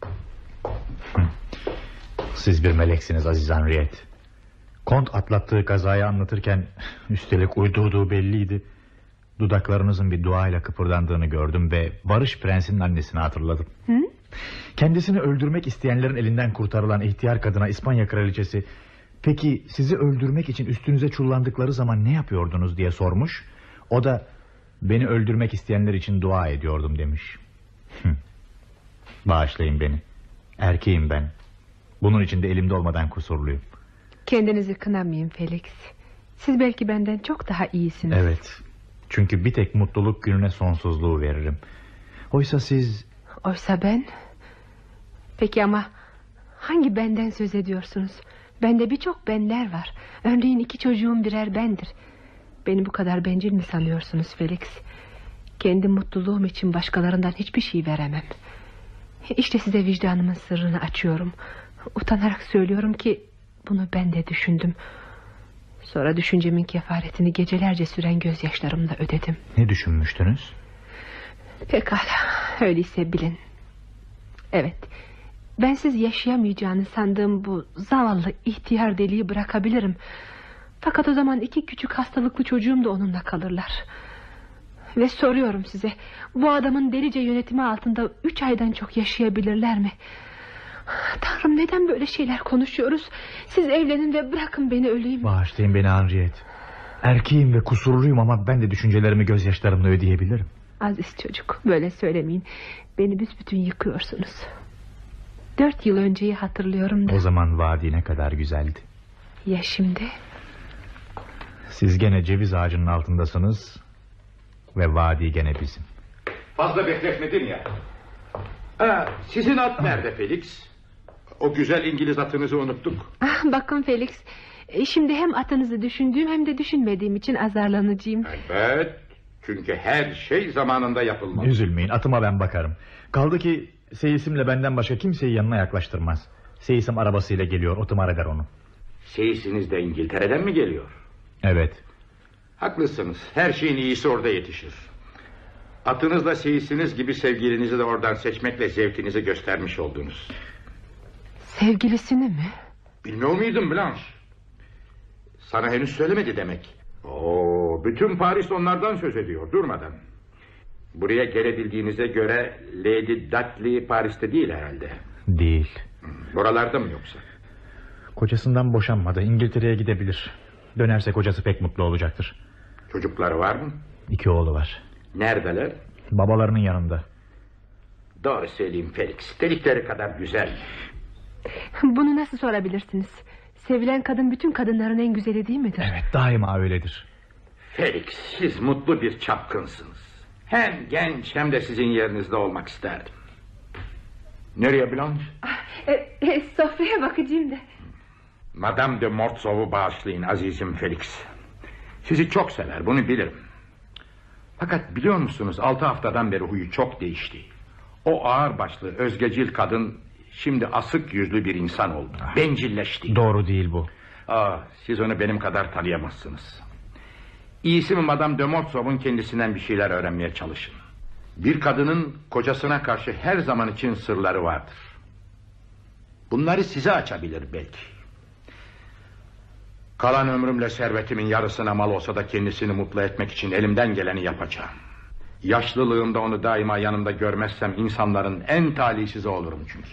Siz bir meleksiniz Aziz Henriette. Kont atlattığı kazayı anlatırken üstelik uydurduğu belliydi. Dudaklarınızın bir duayla kıpırdandığını gördüm ve Barış Prensi'nin annesini hatırladım. Hı? Kendisini öldürmek isteyenlerin elinden kurtarılan ihtiyar kadına İspanya kraliçesi... "Peki sizi öldürmek için üstünüze çullandıkları zaman ne yapıyordunuz?" diye sormuş. O da "Beni öldürmek isteyenler için dua ediyordum" demiş. Bağışlayın beni. Erkeğim ben. Bunun için de elimde olmadan kusurluyum. Kendinizi kınamayın Felix. Siz belki benden çok daha iyisiniz. Evet. Çünkü bir tek mutluluk gününe sonsuzluğu veririm. Oysa siz... Oysa ben... Peki ama hangi benden söz ediyorsunuz? Bende birçok benler var. Örneğin iki çocuğum birer bendir. Beni bu kadar bencil mi sanıyorsunuz Felix? Kendi mutluluğum için başkalarından hiçbir şey veremem. İşte size vicdanımın sırrını açıyorum. Utanarak söylüyorum ki bunu ben de düşündüm. Sonra düşüncemin kefaretini gecelerce süren gözyaşlarımla ödedim. Ne düşünmüştünüz? Pekala, öyleyse bilin. Evet, bensiz yaşayamayacağını sandığım bu zavallı ihtiyar deliği bırakabilirim. Fakat o zaman iki küçük hastalıklı çocuğum da onunla kalırlar. Ve soruyorum size, bu adamın delice yönetimi altında üç aydan çok yaşayabilirler mi? Tanrım, neden böyle şeyler konuşuyoruz? Siz evlenin ve bırakın beni öleyim. Bağışlayın beni Henriette. Erkeğim ve kusurluyum ama ben de düşüncelerimi gözyaşlarımla ödeyebilirim. Aziz çocuk, böyle söylemeyin. Beni büsbütün yıkıyorsunuz. Dört yıl önceyi hatırlıyorum da. O zaman vadi ne kadar güzeldi. Ya şimdi? Siz gene ceviz ağacının altındasınız ve vadi gene bizim. Fazla bekletmedin ya. Ha, sizin at nerede Felix? O güzel İngiliz atınızı unuttuk. Ah, bakın Felix, şimdi hem atınızı düşündüğüm hem de düşünmediğim için azarlanacağım. Evet, çünkü her şey zamanında yapılmalı. Üzülmeyin, atıma ben bakarım. Kaldı ki seyisimle benden başka kimseyi yanına yaklaştırmaz. Seyisim arabasıyla geliyor, o tımar eder onu. Seyisiniz de İngiltere'den mi geliyor? Evet. Haklısınız, her şeyin iyisi orada yetişir. Atınızla seyisiniz gibi sevgilinizi de oradan seçmekle zevkinizi göstermiş oldunuz. Sevgilisini mi? Bilmiyor muydun Blanche? Sana henüz söylemedi demek. Oo, bütün Paris onlardan söz ediyor durmadan. Buraya gelebildiğinize göre Lady Dudley Paris'te değil herhalde. Değil. Buralarda mı yoksa? Kocasından boşanmadı, İngiltere'ye gidebilir. Dönerse kocası pek mutlu olacaktır. Çocukları var mı? İki oğlu var. Neredeler? Babalarının yanında. Doğru söyleyeyim Felix, dedikleri kadar güzel. Bunu nasıl sorabilirsiniz? Sevilen kadın bütün kadınların en güzeli değil midir? Evet, daima öyledir. Felix, siz mutlu bir çapkınsınız. Hem genç hem de sizin yerinizde olmak isterdim. Nereye Blanche? Ah, e, e, sofraya bakacağım da. Madame de Mortsauv'u bağışlayın azizim Felix. Sizi çok sever, bunu bilirim. Fakat biliyor musunuz, altı haftadan beri huyu çok değişti. O ağırbaşlı, özgecil kadın şimdi asık yüzlü bir insan oldu. Bencilleşti. Doğru değil bu. Aa, siz onu benim kadar tanıyamazsınız. İyisi mi Madame de Mortsauv'un kendisinden bir şeyler öğrenmeye çalışın. Bir kadının kocasına karşı her zaman için sırları vardır. Bunları size açabilir belki. Kalan ömrümle servetimin yarısına mal olsa da kendisini mutlu etmek için elimden geleni yapacağım. Yaşlılığımda onu daima yanımda görmezsem insanların en talihsizi olurum çünkü.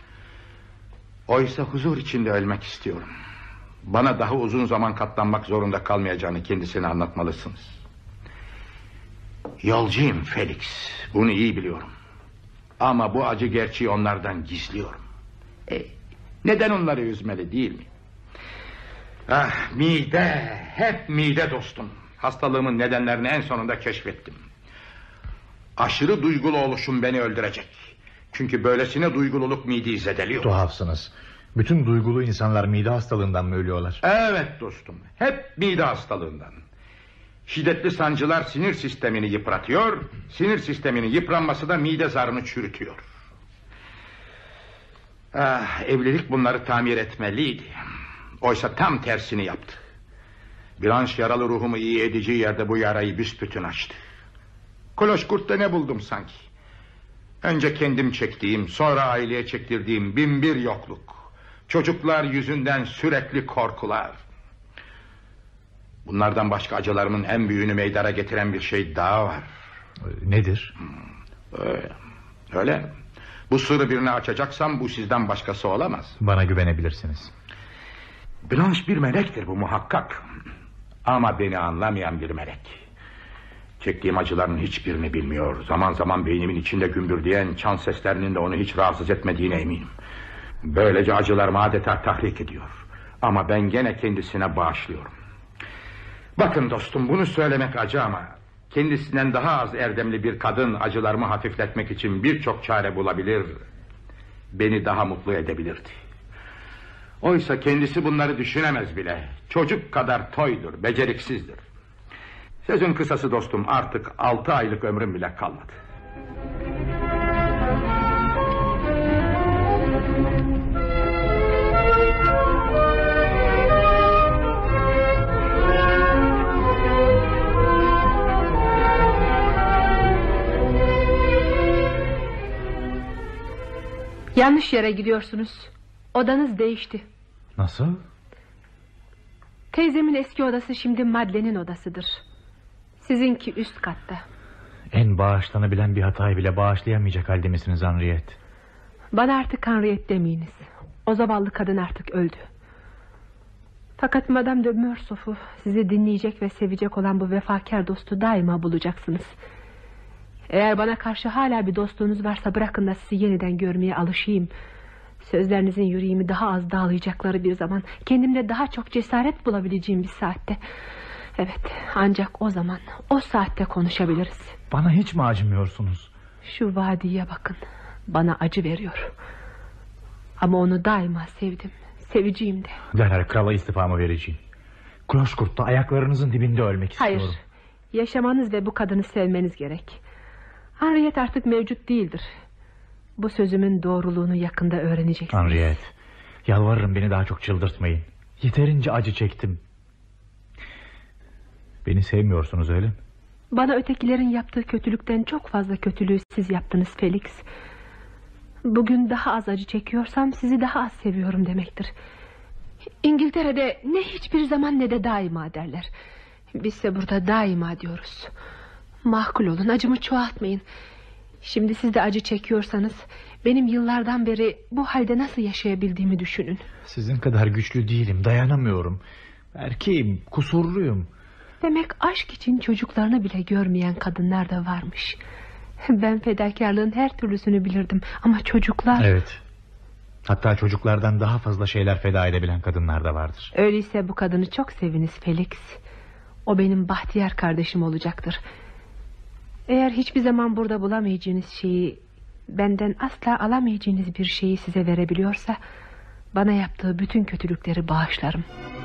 Oysa huzur içinde ölmek istiyorum. Bana daha uzun zaman katlanmak zorunda kalmayacağını kendisine anlatmalısınız. Yolcuyum Felix, bunu iyi biliyorum. Ama bu acı gerçeği onlardan gizliyorum. E, neden onları üzmeli değil mi? Ah, mide, hep mide dostum. Hastalığımın nedenlerini en sonunda keşfettim. Aşırı duygulu oluşum beni öldürecek. Çünkü böylesine duygululuk mideyi zedeliyor. Tuhafsınız. Bütün duygulu insanlar mide hastalığından mı ölüyorlar? Evet dostum, hep mide hastalığından. Şiddetli sancılar sinir sistemini yıpratıyor. Sinir sisteminin yıpranması da mide zarını çürütüyor. Ah, evlilik bunları tamir etmeliydi. Oysa tam tersini yaptı. Blanche yaralı ruhumu iyi edeceği yerde bu yarayı büsbütün açtı. Kloşkurt'ta ne buldum sanki? Önce kendim çektiğim, sonra aileye çektirdiğim bin bir yokluk. Çocuklar yüzünden sürekli korkular. Bunlardan başka acılarımın en büyüğünü meydana getiren bir şey daha var. Nedir? Öyle. Öyle. Bu sırrı birine açacaksam bu sizden başkası olamaz. Bana güvenebilirsiniz. Blanche bir melektir bu muhakkak. Ama beni anlamayan bir melek. Çektiğim acıların hiçbirini bilmiyor. Zaman zaman beynimin içinde gümbürdeyen çan seslerinin de onu hiç rahatsız etmediğine eminim. Böylece acılarımı adeta tahrik ediyor. Ama ben gene kendisine bağışlıyorum. Bakın dostum, bunu söylemek acı ama kendisinden daha az erdemli bir kadın acılarımı hafifletmek için birçok çare bulabilir, beni daha mutlu edebilirdi. Oysa kendisi bunları düşünemez bile. Çocuk kadar toydur, beceriksizdir. Sözün kısası dostum, artık altı aylık ömrüm bile kalmadı. Yanlış yere gidiyorsunuz. Odanız değişti. Nasıl? Teyzemin eski odası şimdi Madeleine'in odasıdır. Sizinki üst katta. En bağışlanabilen bir hatayı bile bağışlayamayacak halde misiniz Henriette? Bana artık Henriette demeyiniz. O zavallı kadın artık öldü. Fakat Madame de Morcerf'u, sizi dinleyecek ve sevecek olan bu vefakar dostu daima bulacaksınız. Eğer bana karşı hala bir dostluğunuz varsa bırakın da sizi yeniden görmeye alışayım. Sözlerinizin yüreğimi daha az dağlayacakları bir zaman, kendimde daha çok cesaret bulabileceğim bir saatte. Evet, ancak o zaman, o saatte konuşabiliriz. Bana hiç mi acımıyorsunuz? Şu vadiye bakın, bana acı veriyor. Ama onu daima sevdim, seveceğim de. Derhal krala istifamı vereceğim. Kloşkurt'ta ayaklarınızın dibinde ölmek istiyorum. Hayır, yaşamanız ve bu kadını sevmeniz gerek. Henriette artık mevcut değildir. Bu sözümün doğruluğunu yakında öğreneceksiniz. Henriette, yalvarırım beni daha çok çıldırtmayın. Yeterince acı çektim. Beni sevmiyorsunuz öyle mi? Bana ötekilerin yaptığı kötülükten çok fazla kötülüğü siz yaptınız Felix. Bugün daha az acı çekiyorsam sizi daha az seviyorum demektir. İngiltere'de ne hiçbir zaman ne de daima derler. Bizse burada daima diyoruz. Mahkul olun, acımı çoğaltmayın. Şimdi siz de acı çekiyorsanız benim yıllardan beri bu halde nasıl yaşayabildiğimi düşünün. Sizin kadar güçlü değilim, dayanamıyorum. Erkeğim, kusurluyum. Demek aşk için çocuklarını bile görmeyen kadınlar da varmış. Ben fedakarlığın her türlüsünü bilirdim ama çocuklar... Evet. Hatta çocuklardan daha fazla şeyler feda edebilen kadınlar da vardır. Öyleyse bu kadını çok seviniz Felix. O benim bahtiyar kardeşim olacaktır. Eğer hiçbir zaman burada bulamayacağınız şeyi, benden asla alamayacağınız bir şeyi size verebiliyorsa, bana yaptığı bütün kötülükleri bağışlarım.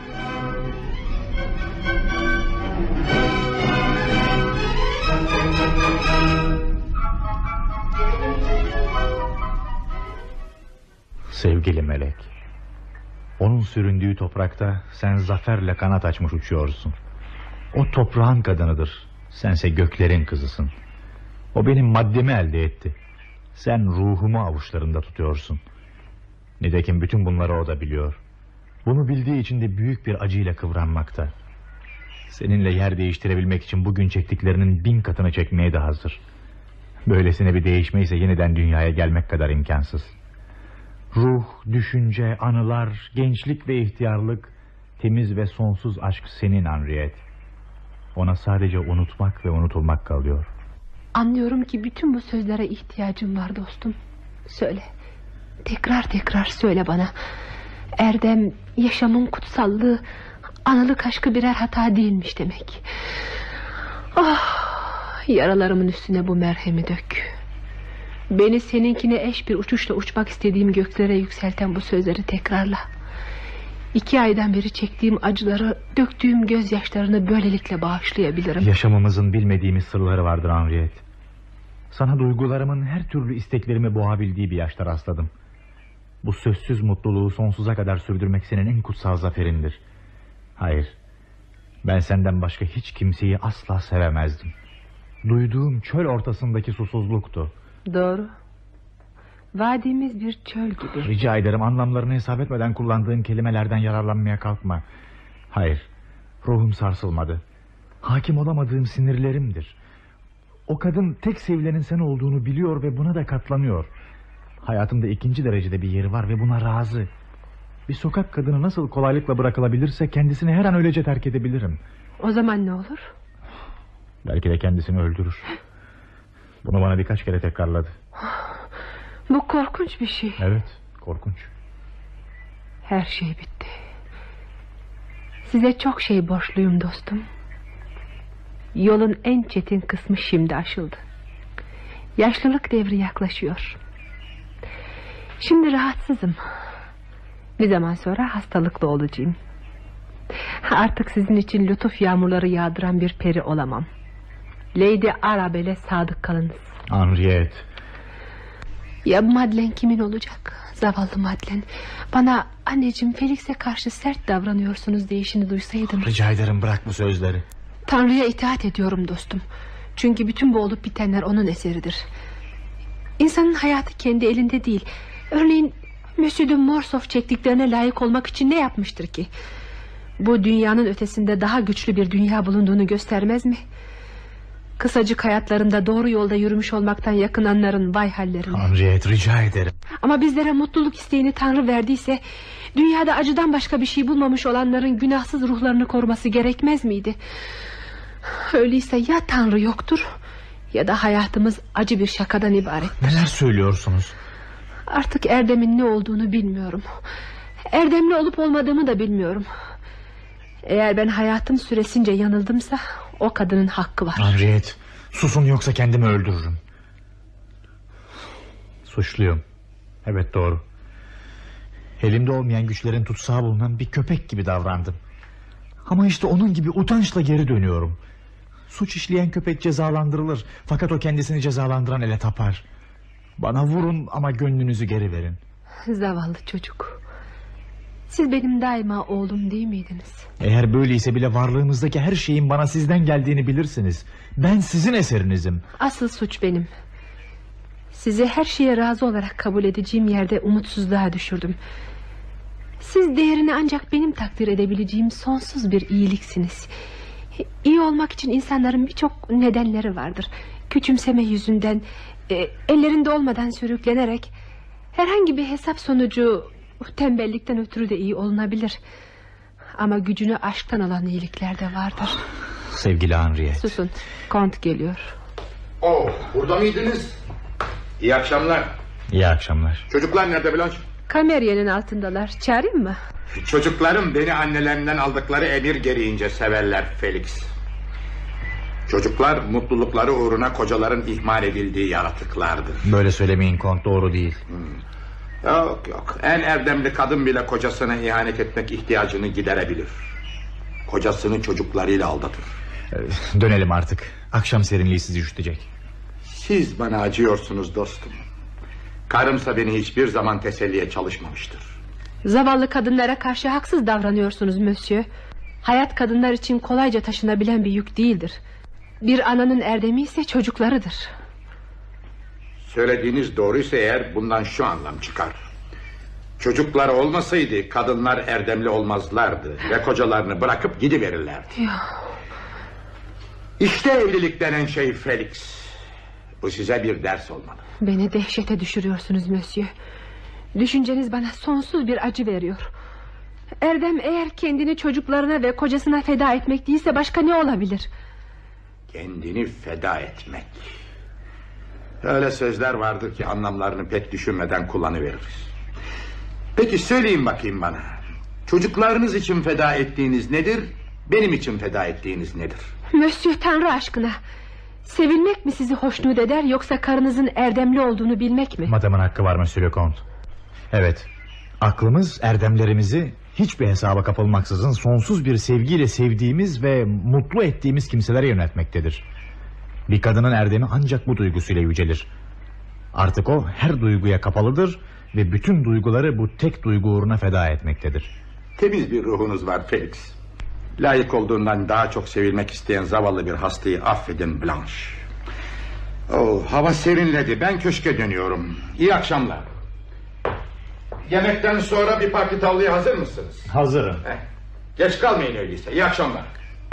Sevgili melek, onun süründüğü toprakta sen zaferle kanat açmış uçuyorsun. O toprağın kadınıdır, sense göklerin kızısın. O benim maddemi elde etti, sen ruhumu avuçlarında tutuyorsun. Nitekim bütün bunları o da biliyor. Bunu bildiği için de büyük bir acıyla kıvranmakta. Seninle yer değiştirebilmek için bugün çektiklerinin bin katını çekmeye de hazır. Böylesine bir değişme ise yeniden dünyaya gelmek kadar imkansız. Ruh, düşünce, anılar, gençlik ve ihtiyarlık, temiz ve sonsuz aşk senin Henriette. Ona sadece unutmak ve unutulmak kalıyor. Anlıyorum ki bütün bu sözlere ihtiyacım var dostum. Söyle, tekrar tekrar söyle bana. Erdem, yaşamın kutsallığı, analık aşkı birer hata değilmiş demek. Ah, yaralarımın üstüne bu merhemi dök. Beni seninkine eş bir uçuşla uçmak istediğim göklere yükselten bu sözleri tekrarla. İki aydan beri çektiğim acıları, döktüğüm gözyaşlarını böylelikle bağışlayabilirim. Yaşamımızın bilmediğimiz sırları vardır Henriette. Sana duygularımın her türlü isteklerimi boğabildiği bir yaşta rastladım. Bu sözsüz mutluluğu sonsuza kadar sürdürmek senin en kutsal zaferindir. Hayır, ben senden başka hiç kimseyi asla sevemezdim. Duyduğum çöl ortasındaki susuzluktu. Doğru. Vadimiz bir çöl gibi. Rica ederim, anlamlarını hesap etmeden kullandığın kelimelerden yararlanmaya kalkma. Hayır, ruhum sarsılmadı. Hakim olamadığım sinirlerimdir. O kadın tek sevilenin sen olduğunu biliyor ve buna da katlanıyor. Hayatımda ikinci derecede bir yeri var ve buna razı. Bir sokak kadını nasıl kolaylıkla bırakılabilirse kendisini her an öylece terk edebilirim. O zaman ne olur? Belki de kendisini öldürür. Bunu bana birkaç kere tekrarladı. Bu korkunç bir şey. Evet, korkunç. Her şey bitti. Size çok şey borçluyum dostum. Yolun en çetin kısmı şimdi aşıldı. Yaşlılık devri yaklaşıyor. Şimdi rahatsızım. Bir zaman sonra hastalıklı olacağım. Artık sizin için lütuf yağmurları yağdıran bir peri olamam. Lady Arabelle'e sadık kalınız. Henriette. Ya Madeleine kimin olacak? Zavallı Madeleine. Bana anneciğim Felix'e karşı sert davranıyorsunuz deyişini duysaydım. Rica ederim, bırak bu sözleri. Tanrı'ya itaat ediyorum dostum. Çünkü bütün bu olup bitenler onun eseridir. İnsanın hayatı kendi elinde değil. Örneğin Monsieur de Morcerf çektiklerine layık olmak için ne yapmıştır ki? Bu dünyanın ötesinde daha güçlü bir dünya bulunduğunu göstermez mi? Kısacık hayatlarında doğru yolda yürümüş olmaktan yakınanların vay hallerine. Henriette, rica ederim. Ama bizlere mutluluk isteğini Tanrı verdiyse, dünyada acıdan başka bir şey bulmamış olanların günahsız ruhlarını koruması gerekmez miydi? Öyleyse ya Tanrı yoktur, ya da hayatımız acı bir şakadan ibaret. Neler söylüyorsunuz? Artık Erdem'in ne olduğunu bilmiyorum. Erdemli olup olmadığımı da bilmiyorum. Eğer ben hayatım süresince yanıldımsa o kadının hakkı var. Henriette, susun yoksa kendimi öldürürüm. Suçluyum. Evet, doğru. Elimde olmayan güçlerin tutsağı bulunan bir köpek gibi davrandım. Ama işte onun gibi utançla geri dönüyorum. Suç işleyen köpek cezalandırılır, fakat o kendisini cezalandıran ele tapar. Bana vurun ama gönlünüzü geri verin. Zavallı çocuk. Siz benim daima oğlum değil miydiniz? Eğer böyleyse bile varlığımızdaki her şeyin bana sizden geldiğini bilirsiniz. Ben sizin eserinizim. Asıl suç benim. Sizi her şeye razı olarak kabul edeceğim yerde umutsuzluğa düşürdüm. Siz değerini ancak benim takdir edebileceğim sonsuz bir iyiliksiniz. İyi olmak için insanların birçok nedenleri vardır. Küçümseme yüzünden, e, ellerinde olmadan sürüklenerek, herhangi bir hesap sonucu tembellikten ötürü de iyi olunabilir. Ama gücünü aşktan alan iyilikler de vardır. Sevgili Henriette. Susun, Kont geliyor. Oh, burada mıydınız? İyi akşamlar. İyi akşamlar. Çocuklar nerede Blanche? Kameryenin altındalar, çağırayım mı? Çocuklarım beni annelerinden aldıkları emir gereğince severler Felix. Çocuklar mutlulukları uğruna kocaların ihmal edildiği yaratıklardır. Böyle söylemeyin Kont, doğru değil. Hmm. Yok yok, en erdemli kadın bile kocasına ihanet etmek ihtiyacını giderebilir. Kocasını çocuklarıyla aldatır. Ee, dönelim artık. Akşam serinliği sizi üşütecek. Siz bana acıyorsunuz dostum. Karımsa beni hiçbir zaman teselliye çalışmamıştır. Zavallı kadınlara karşı haksız davranıyorsunuz Monsieur. Hayat kadınlar için kolayca taşınabilen bir yük değildir. Bir ananın erdemi ise çocuklarıdır. Söylediğiniz doğruysa eğer bundan şu anlam çıkar: çocuklar olmasaydı kadınlar erdemli olmazlardı ve kocalarını bırakıp gidiverirlerdi. İşte evlilik denen şey Felix. Bu size bir ders olmalı. Beni dehşete düşürüyorsunuz Monsieur. Düşünceniz bana sonsuz bir acı veriyor. Erdem eğer kendini çocuklarına ve kocasına feda etmek değilse başka ne olabilir? Kendini feda etmek. Öyle sözler vardır ki anlamlarını pek düşünmeden kullanıveririz. Peki söyleyin bakayım bana, çocuklarınız için feda ettiğiniz nedir, benim için feda ettiğiniz nedir? Monsieur, Tanrı aşkına, sevilmek mi sizi hoşnut eder, yoksa karınızın erdemli olduğunu bilmek mi? Madamın hakkı var Monsieur le Comte. Evet, aklımız erdemlerimizi hiçbir hesaba kapılmaksızın sonsuz bir sevgiyle sevdiğimiz ve mutlu ettiğimiz kimselere yöneltmektedir. Bir kadının erdemi ancak bu duygusuyla yücelir. Artık o her duyguya kapalıdır ve bütün duyguları bu tek duygu uğruna feda etmektedir. Temiz bir ruhunuz var Felix. Layık olduğundan daha çok sevilmek isteyen zavallı bir hastayı affedin Blanche. Oh, hava serinledi, ben köşke dönüyorum. İyi akşamlar. Yemekten sonra bir parti tavlaya hazır mısınız? Hazırım. Heh, geç kalmayın öyleyse. İyi akşamlar.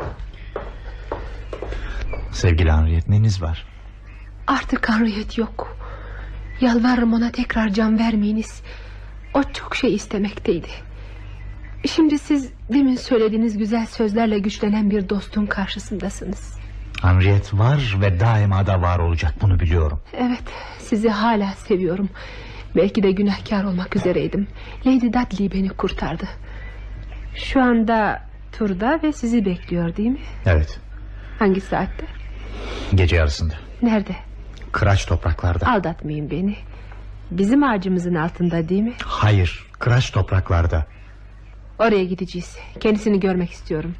Sevgili Henriette, neniz var? Artık Henriette yok. Yalvarırım ona tekrar can vermeyiniz. O çok şey istemekteydi. Şimdi siz demin söylediğiniz güzel sözlerle güçlenen bir dostun karşısındasınız. Henriette var ve daima da var olacak, bunu biliyorum. Evet, sizi hala seviyorum. Belki de günahkar olmak üzereydim. Lady Dudley beni kurtardı. Şu anda turda ve sizi bekliyor değil mi? Evet. Hangi saatte? Gece yarısında. Nerede? Kıraç topraklarda. Aldatmayın beni. Bizim ağacımızın altında değil mi? Hayır, kıraç topraklarda. Oraya gideceğiz. Kendisini görmek istiyorum.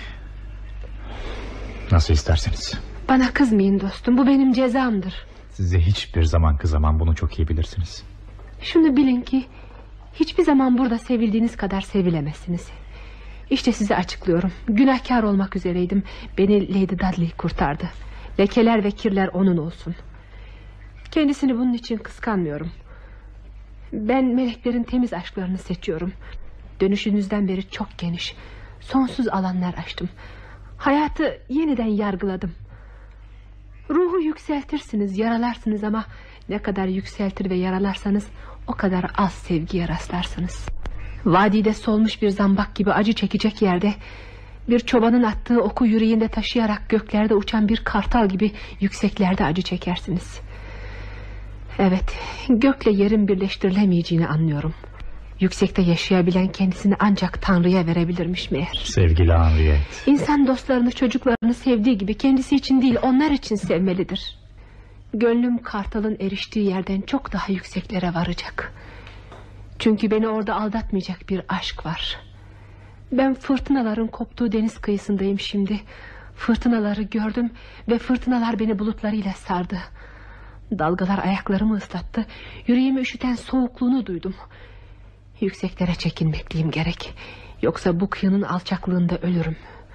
Nasıl isterseniz. Bana kızmayın dostum, bu benim cezamdır. Size hiçbir zaman kızamam, bunu çok iyi bilirsiniz. Şunu bilin ki hiçbir zaman burada sevildiğiniz kadar sevilemezsiniz. İşte size açıklıyorum. Günahkar olmak üzereydim. Beni Lady Dudley kurtardı. Lekeler ve kirler onun olsun. Kendisini bunun için kıskanmıyorum. Ben meleklerin temiz aşklarını seçiyorum. Dönüşünüzden beri çok geniş, sonsuz alanlar açtım. Hayatı yeniden yargıladım. Ruhu yükseltirsiniz, yaralarsınız ama ne kadar yükseltir ve yaralarsanız o kadar az sevgiye rastlarsınız. Vadide solmuş bir zambak gibi acı çekecek yerde, bir çobanın attığı oku yüreğinde taşıyarak göklerde uçan bir kartal gibi yükseklerde acı çekersiniz. Evet, gökle yerin birleştirilemeyeceğini anlıyorum. Yüksekte yaşayabilen kendisini ancak Tanrı'ya verebilirmiş meğer. Sevgili Henriette, İnsan dostlarını, çocuklarını sevdiği gibi kendisi için değil, onlar için sevmelidir. Gönlüm kartalın eriştiği yerden çok daha yükseklere varacak. Çünkü beni orada aldatmayacak bir aşk var. Ben fırtınaların koptuğu deniz kıyısındayım şimdi. Fırtınaları gördüm ve fırtınalar beni bulutlarıyla sardı. Dalgalar ayaklarımı ıslattı. Yüreğimi üşüten soğukluğunu duydum. Yükseklere çekilmekliyim gerek. Yoksa bu kıyının alçaklığında ölürüm.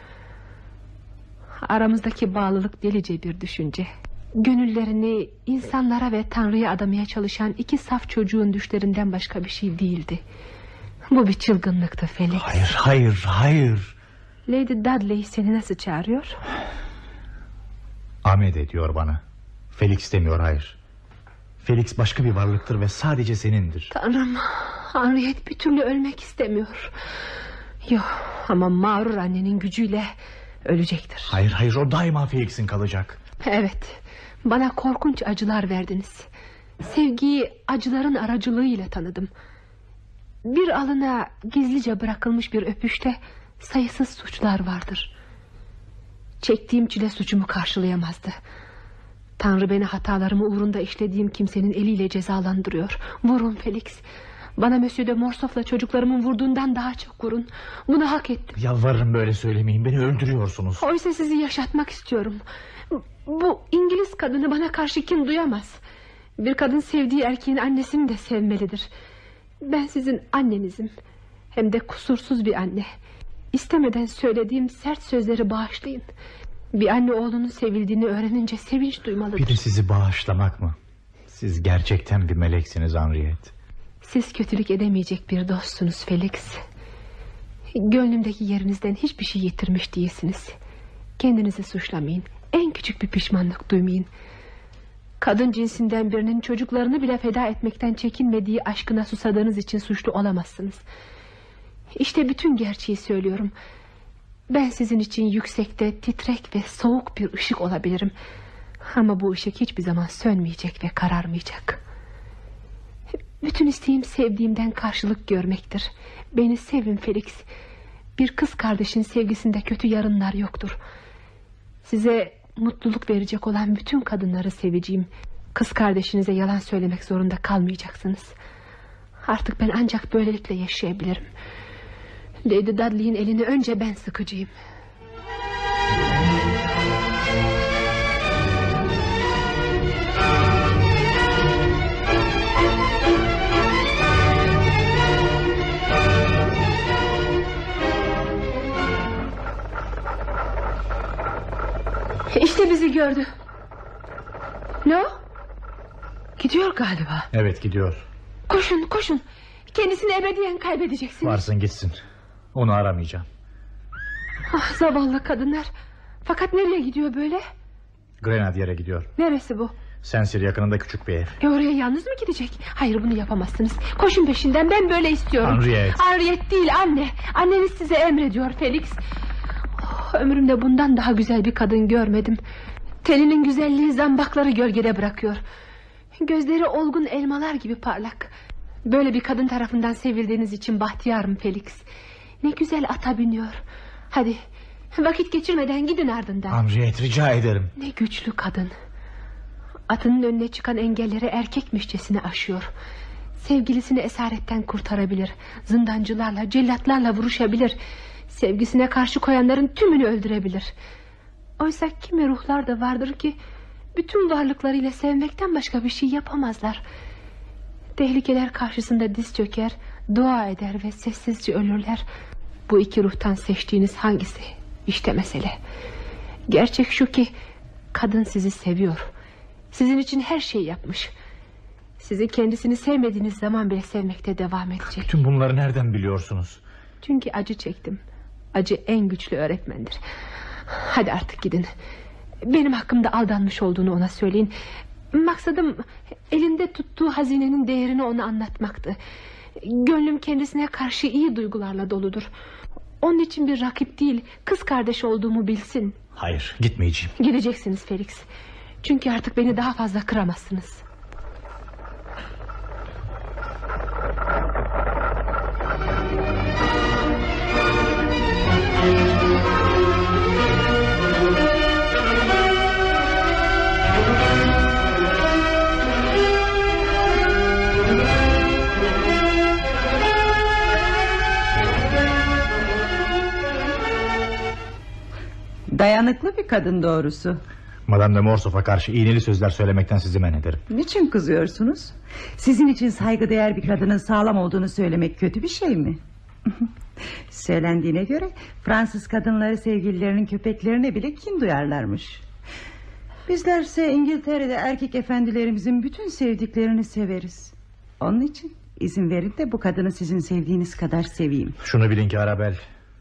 Aramızdaki bağlılık delice bir düşünce. Gönüllerini insanlara ve Tanrı'ya adamaya çalışan iki saf çocuğun düşlerinden başka bir şey değildi. Bu bir çılgınlıktı Felix. Hayır, hayır, hayır. Lady Dudley seni nasıl çağırıyor? Ahmet ediyor bana. Felix demiyor, hayır. Felix başka bir varlıktır ve sadece senindir. Tanrım, Henriette bir türlü ölmek istemiyor. Yok ama mağrur annenin gücüyle ölecektir. Hayır, hayır, o daima Felix'in kalacak. Evet, bana korkunç acılar verdiniz. Sevgiyi acıların aracılığıyla tanıdım. Bir alına gizlice bırakılmış bir öpüşte sayısız suçlar vardır. Çektiğim çile suçumu karşılayamazdı. Tanrı beni hatalarımı uğrunda işlediğim kimsenin eliyle cezalandırıyor. Vurun Felix. Bana Monsieur de Morcerf'la çocuklarımın vurduğundan daha çok vurun. Bunu hak ettim. Yalvarırım böyle söylemeyin, beni öldürüyorsunuz. Oysa sizi yaşatmak istiyorum. Bu İngiliz kadını bana karşı kin duyamaz. Bir kadın sevdiği erkeğin annesini de sevmelidir. Ben sizin annenizim. Hem de kusursuz bir anne. İstemeden söylediğim sert sözleri bağışlayın. Bir anne oğlunun sevildiğini öğrenince sevinç duymalıdır. Bir de sizi bağışlamak mı? Siz gerçekten bir meleksiniz Henriette. Siz kötülük edemeyecek bir dostsunuz Felix. Gönlümdeki yerinizden hiçbir şey yitirmiş değilsiniz. Kendinizi suçlamayın. En küçük bir pişmanlık duymayın. Kadın cinsinden birinin çocuklarını bile feda etmekten çekinmediği aşkına susadığınız için suçlu olamazsınız. İşte bütün gerçeği söylüyorum. Ben sizin için yüksekte, titrek ve soğuk bir ışık olabilirim. Ama bu ışık hiçbir zaman sönmeyecek ve kararmayacak. Bütün isteğim sevdiğimden karşılık görmektir. Beni sevin Felix. Bir kız kardeşin sevgisinde kötü yarınlar yoktur. Size mutluluk verecek olan bütün kadınları seveceğim. Kız kardeşinize yalan söylemek zorunda kalmayacaksınız. Artık ben ancak böylelikle yaşayabilirim. Lady Dudley'in elini önce ben sıkacağım. İşte bizi gördü. Ne o? Gidiyor galiba. Evet, gidiyor. Koşun koşun. Kendisini ebediyen kaybedeceksiniz. Varsın gitsin. Onu aramayacağım. Ah, zavallı kadınlar. Fakat nereye gidiyor böyle? Grenadier'e gidiyor. Neresi bu? Saint-Cyr yakınında küçük bir ev. E oraya yalnız mı gidecek? Hayır, bunu yapamazsınız. Koşun peşinden, ben böyle istiyorum. Henriette. Henriette değil, anne. Anneniz size emrediyor Felix. Oh, ömrümde bundan daha güzel bir kadın görmedim. Teninin güzelliği zambakları gölgede bırakıyor. Gözleri olgun elmalar gibi parlak. Böyle bir kadın tarafından sevildiğiniz için bahtiyarım Felix. Ne güzel ata biniyor. Hadi vakit geçirmeden gidin ardından. Henriette, rica ederim. Ne güçlü kadın. Atının önüne çıkan engelleri erkekmişçesine aşıyor. Sevgilisini esaretten kurtarabilir. Zindancılarla, cellatlarla vuruşabilir. Sevgisine karşı koyanların tümünü öldürebilir. Oysa kimi ruhlar da vardır ki bütün varlıklarıyla sevmekten başka bir şey yapamazlar. Tehlikeler karşısında diz çöker, dua eder ve sessizce ölürler. Bu iki ruhtan seçtiğiniz hangisi? İşte mesele. Gerçek şu ki kadın sizi seviyor. Sizin için her şeyi yapmış. Sizi kendisini sevmediğiniz zaman bile sevmekte devam edecek. Bütün bunları nereden biliyorsunuz? Çünkü acı çektim. Acı en güçlü öğretmendir. Hadi artık gidin. Benim hakkımda aldanmış olduğunu ona söyleyin. Maksadım elinde tuttuğu hazinenin değerini ona anlatmaktı. Gönlüm kendisine karşı iyi duygularla doludur. Onun için bir rakip değil, kız kardeş olduğumu bilsin. Hayır, gitmeyeceğim. Gideceksiniz Felix. Çünkü artık beni daha fazla kıramazsınız. Dayanıklı bir kadın doğrusu. Madame de Morcerf'a karşı iğneli sözler söylemekten sizi men ederim. Niçin kızıyorsunuz? Sizin için saygıdeğer bir kadının sağlam olduğunu söylemek kötü bir şey mi? Söylendiğine göre Fransız kadınları sevgililerinin köpeklerine bile kin duyarlarmış. Bizlerse İngiltere'de erkek efendilerimizin bütün sevdiklerini severiz. Onun için izin verin de bu kadını sizin sevdiğiniz kadar seveyim. Şunu bilin ki Arabel,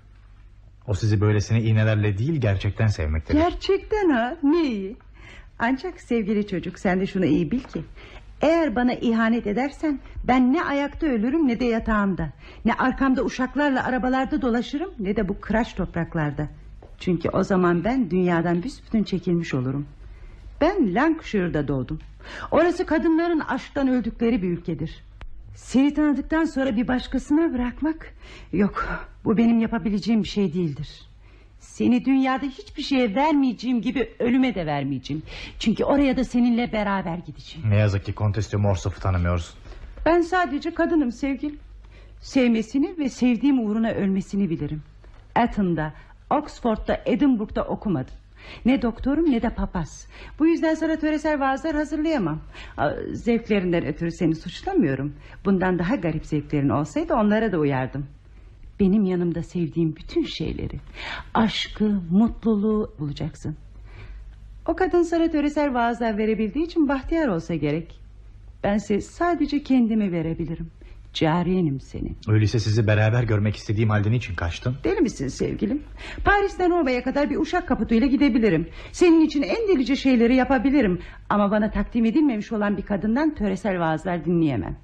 o sizi böylesine iğnelerle değil gerçekten sevmektedir. Gerçekten ha, ne iyi. Ancak sevgili çocuk, sen de şunu iyi bil ki, eğer bana ihanet edersen ben ne ayakta ölürüm ne de yatağımda, ne arkamda uşaklarla arabalarda dolaşırım ne de bu kıraç topraklarda. Çünkü o zaman ben dünyadan büsbütün çekilmiş olurum. Ben Lancashire'da doğdum. Orası kadınların aşktan öldükleri bir ülkedir. Seni tanıdıktan sonra bir başkasına bırakmak, yok, bu benim yapabileceğim bir şey değildir. Seni dünyada hiçbir şeye vermeyeceğim gibi ölüme de vermeyeceğim. Çünkü oraya da seninle beraber gideceğim. Ne yazık ki Kontes de Morcerf'ı tanımıyorsun. Ben sadece kadınım sevgilim. Sevmesini ve sevdiğim uğruna ölmesini bilirim. Eton'da, Oxford'da, Edinburgh'da okumadım. Ne doktorum ne de papaz. Bu yüzden sana töresel vaazlar hazırlayamam. Zevklerinden ötürü seni suçlamıyorum. Bundan daha garip zevklerin olsaydı onlara da uyardım. Benim yanımda sevdiğim bütün şeyleri, aşkı, mutluluğu bulacaksın. O kadın sana töresel vaazlar verebildiği için bahtiyar olsa gerek. Bense sadece kendimi verebilirim. Cariyenim senin. Öyleyse sizi beraber görmek istediğim halde niçin kaçtın? Deli misin sevgilim? Paris'ten Roma'ya kadar bir uşak kaputuyla gidebilirim. Senin için en delice şeyleri yapabilirim. Ama bana takdim edilmemiş olan bir kadından töresel vaazlar dinleyemem.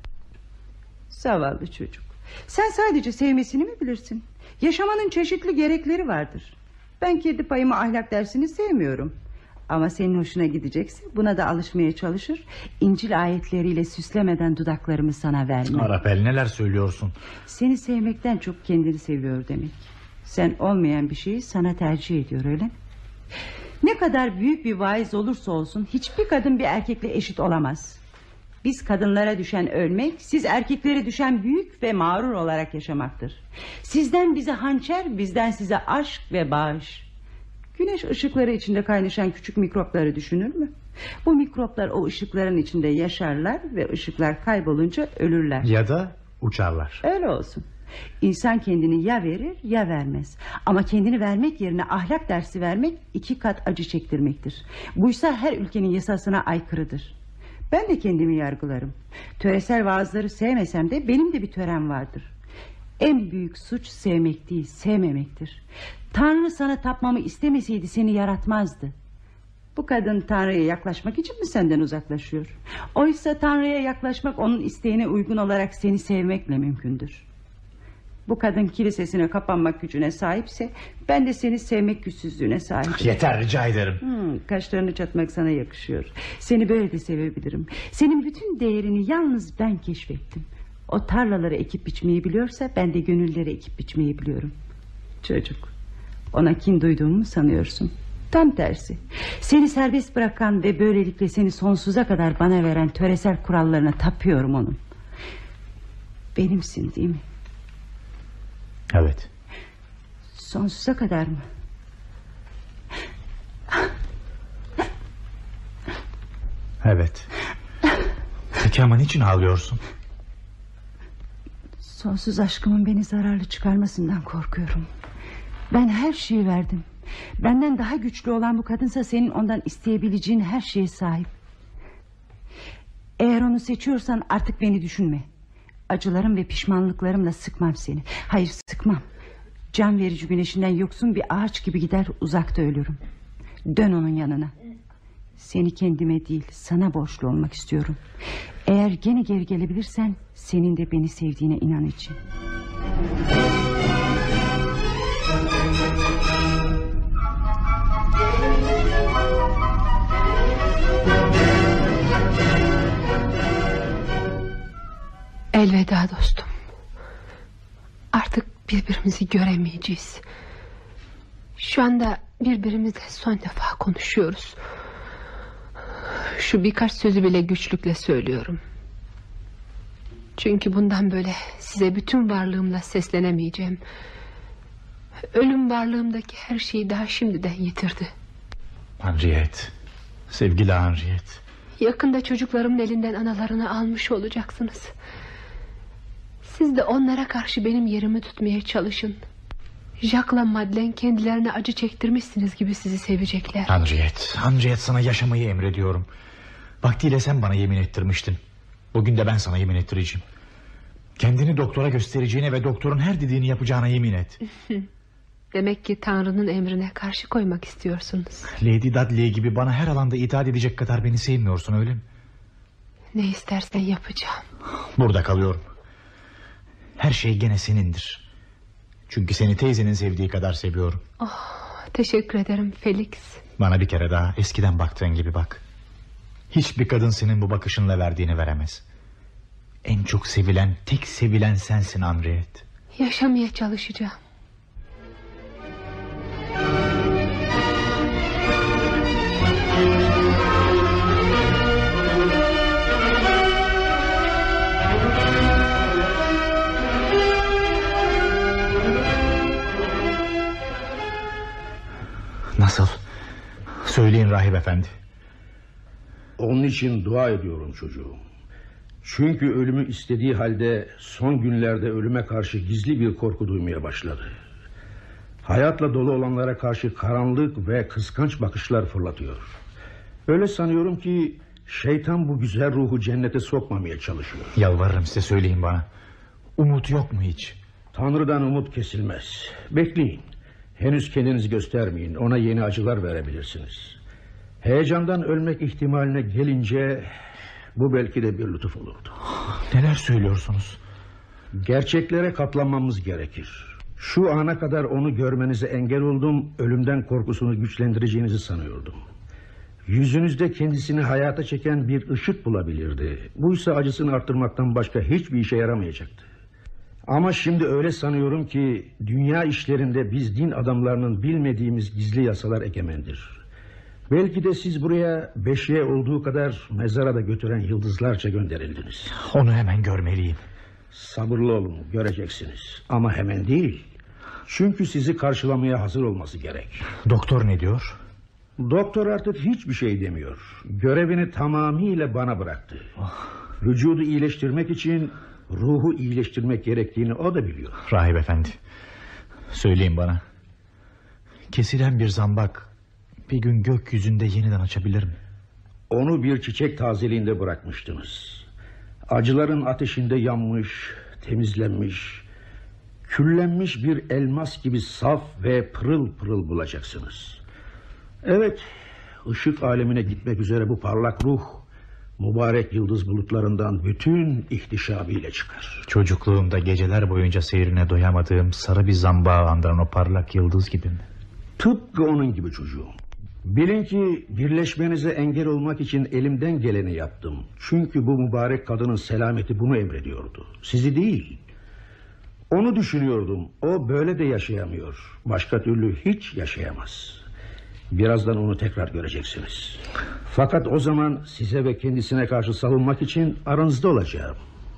Zavallı çocuk. Sen sadece sevmesini mi bilirsin? Yaşamanın çeşitli gerekleri vardır. Ben kendi payıma ahlak dersini sevmiyorum. Ama senin hoşuna gidecekse buna da alışmaya çalışır. İncil ayetleriyle süslemeden dudaklarımı sana vermem. Arabel, neler söylüyorsun? Seni sevmekten çok kendini seviyor demek. Sen olmayan bir şeyi sana tercih ediyor, öyle mi? Ne kadar büyük bir vaiz olursa olsun hiçbir kadın bir erkekle eşit olamaz. Biz kadınlara düşen ölmek, siz erkeklere düşen büyük ve mağrur olarak yaşamaktır. Sizden bize hançer, bizden size aşk ve bağış. Güneş ışıkları içinde kaynaşan küçük mikropları düşünür mü? Bu mikroplar o ışıkların içinde yaşarlar ve ışıklar kaybolunca ölürler. Ya da uçarlar. Öyle olsun. İnsan kendini ya verir ya vermez. Ama kendini vermek yerine ahlak dersi vermek iki kat acı çektirmektir. Buysa her ülkenin yasasına aykırıdır. Ben de kendimi yargılarım. Töresel vaazları sevmesem de benim de bir törem vardır. En büyük suç sevmek değil, sevmemektir. Tanrı sana tapmamı istemeseydi seni yaratmazdı. Bu kadın Tanrı'ya yaklaşmak için mi senden uzaklaşıyor? Oysa Tanrı'ya yaklaşmak onun isteğine uygun olarak seni sevmekle mümkündür. Bu kadın kilisesine kapanmak gücüne sahipse ben de seni sevmek güçsüzlüğüne sahibim. Yeter, rica ederim. Hmm, kaşlarını çatmak sana yakışıyor. Seni böyle de sevebilirim. Senin bütün değerini yalnız ben keşfettim. O tarlaları ekip biçmeyi biliyorsa ben de gönülleri ekip biçmeyi biliyorum. Çocuk, ona kin duyduğumu mu sanıyorsun? Tam tersi. Seni serbest bırakan ve böylelikle seni sonsuza kadar bana veren töresel kurallarına tapıyorum onun. Benimsin değil mi? Evet. Sonsuza kadar mı? Evet. Peki ama niçin ağlıyorsun? Sonsuz aşkımın beni zararlı çıkarmasından korkuyorum. Ben her şeyi verdim. Benden daha güçlü olan bu kadınsa senin ondan isteyebileceğin her şeye sahip. Eğer onu seçiyorsan artık beni düşünme. Acılarım ve pişmanlıklarımla sıkmam seni. Hayır, sıkmam. Can verici güneşinden yoksun bir ağaç gibi gider uzakta ölürüm. Dön onun yanına. Seni kendime değil, sana borçlu olmak istiyorum. Eğer gene geri gelebilirsen, senin de beni sevdiğine inan için. Elveda dostum. Artık birbirimizi göremeyeceğiz. Şu anda birbirimizle son defa konuşuyoruz. Şu birkaç sözü bile güçlükle söylüyorum. Çünkü bundan böyle size bütün varlığımla seslenemeyeceğim. Ölüm varlığımdaki her şeyi daha şimdiden yitirdi. Henriette, sevgili Henriette. Yakında çocuklarımın elinden analarını almış olacaksınız. Siz de onlara karşı benim yerimi tutmaya çalışın. Jacques'la Madeleine kendilerine acı çektirmişsiniz gibi sizi sevecekler. Henriette, Henriette, sana yaşamayı emrediyorum. Vaktiyle sen bana yemin ettirmiştin. Bugün de ben sana yemin ettireceğim. Kendini doktora göstereceğine ve doktorun her dediğini yapacağına yemin et. Demek ki Tanrı'nın emrine karşı koymak istiyorsunuz. Lady Dudley gibi bana her alanda itaat edecek kadar beni sevmiyorsun, öyle mi? Ne istersen yapacağım. Burada kalıyorum. Her şey gene senindir. Çünkü seni teyzenin sevdiği kadar seviyorum. Oh, teşekkür ederim Felix. Bana bir kere daha eskiden baktığın gibi bak. Hiçbir kadın senin bu bakışınla verdiğini veremez. En çok sevilen, tek sevilen sensin Henriette. Yaşamaya çalışacağım. Nasıl? Söyleyin rahip efendi. Onun için dua ediyorum çocuğum. Çünkü ölümü istediği halde son günlerde ölüme karşı gizli bir korku duymaya başladı. Hayatla dolu olanlara karşı karanlık ve kıskanç bakışlar fırlatıyor. Öyle sanıyorum ki şeytan bu güzel ruhu cennete sokmamaya çalışıyor. Yalvarırım size, söyleyin bana. Umut yok mu hiç? Tanrı'dan umut kesilmez. Bekleyin. Henüz kendinizi göstermeyin. Ona yeni acılar verebilirsiniz. Heyecandan ölmek ihtimaline gelince bu belki de bir lütuf olurdu. Neler söylüyorsunuz? Gerçeklere katlanmamız gerekir. Şu ana kadar onu görmenize engel oldum. Ölümden korkusunu güçlendireceğinizi sanıyordum. Yüzünüzde kendisini hayata çeken bir ışık bulabilirdi. Buysa acısını arttırmaktan başka hiçbir işe yaramayacaktı. Ama şimdi öyle sanıyorum ki dünya işlerinde biz din adamlarının bilmediğimiz gizli yasalar egemendir. Belki de siz buraya beşiğe olduğu kadar mezara da götüren yıldızlarca gönderildiniz. Onu hemen görmeliyim. Sabırlı olun, göreceksiniz. Ama hemen değil. Çünkü sizi karşılamaya hazır olması gerek. Doktor ne diyor? Doktor artık hiçbir şey demiyor. Görevini tamamıyla bana bıraktı. Oh. Vücudu iyileştirmek için ruhu iyileştirmek gerektiğini o da biliyor. Rahip efendi, söyleyin bana. Kesilen bir zambak bir gün gökyüzünde yeniden açabilir mi? Onu bir çiçek tazeliğinde bırakmıştınız. Acıların ateşinde yanmış, temizlenmiş, küllenmiş bir elmas gibi saf ve pırıl pırıl bulacaksınız. Evet, ışık alemine gitmek üzere bu parlak ruh mübarek yıldız bulutlarından bütün ihtişamıyla çıkar. Çocukluğumda geceler boyunca seyrine doyamadığım sarı bir zambağı andıran o parlak yıldız gibi mi? Tıpkı onun gibi çocuğum. Bilin ki birleşmenize engel olmak için elimden geleni yaptım. Çünkü bu mübarek kadının selameti bunu emrediyordu. Sizi değil. Onu düşünüyordum. O böyle de yaşayamıyor. Başka türlü hiç yaşayamaz. Birazdan onu tekrar göreceksiniz. Fakat o zaman size ve kendisine karşı savunmak için aranızda olacağım.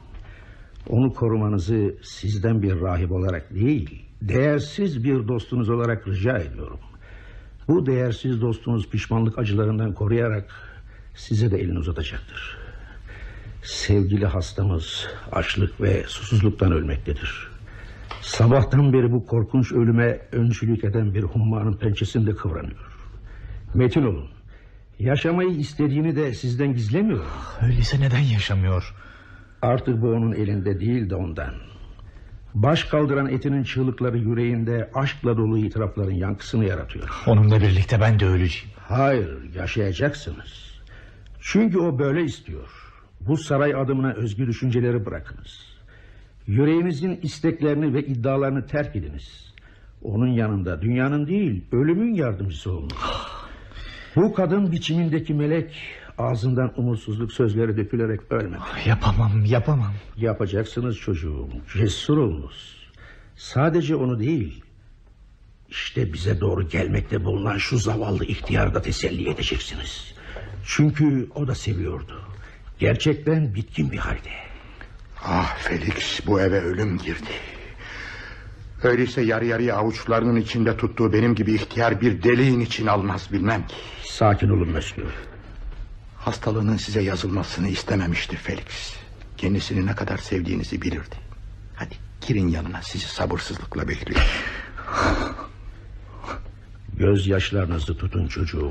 Onu korumanızı sizden bir rahip olarak değil, değersiz bir dostunuz olarak rica ediyorum. Bu değersiz dostunuz pişmanlık acılarından koruyarak size de elini uzatacaktır. Sevgili hastamız açlık ve susuzluktan ölmektedir. Sabahtan beri bu korkunç ölüme öncülük eden bir hummanın pençesinde kıvranıyor. Metin olun. Yaşamayı istediğini de sizden gizlemiyor. Öyleyse neden yaşamıyor? Artık bu onun elinde değil de ondan. Baş kaldıran etinin çığlıkları yüreğinde aşkla dolu itirafların yankısını yaratıyor. Onunla birlikte ben de öleceğim. Hayır, yaşayacaksınız. Çünkü o böyle istiyor. Bu saray adımına özgür düşünceleri bırakınız. Yüreğinizin isteklerini ve iddialarını terk ediniz. Onun yanında dünyanın değil, ölümün yardımcısı olun. Bu kadın biçimindeki melek ağzından umutsuzluk sözleri dökülerek ölmedi. Yapamam, yapamam. Yapacaksınız çocuğum. Cesur olunuz. Sadece onu değil, İşte bize doğru gelmekte bulunan şu zavallı ihtiyarı da teselli edeceksiniz. Çünkü o da seviyordu. Gerçekten bitkin bir halde. Ah Felix, bu eve ölüm girdi. Öyleyse yarı yarıya avuçlarının içinde tuttuğu benim gibi ihtiyar bir deliğin için almaz bilmem ki. Sakin olun Monsieur. Hastalığının size yazılmasını istememişti Felix. Kendisini ne kadar sevdiğinizi bilirdi. Hadi girin yanına, sizi sabırsızlıkla bekliyor. Gözyaşlarınızı tutun çocuğum.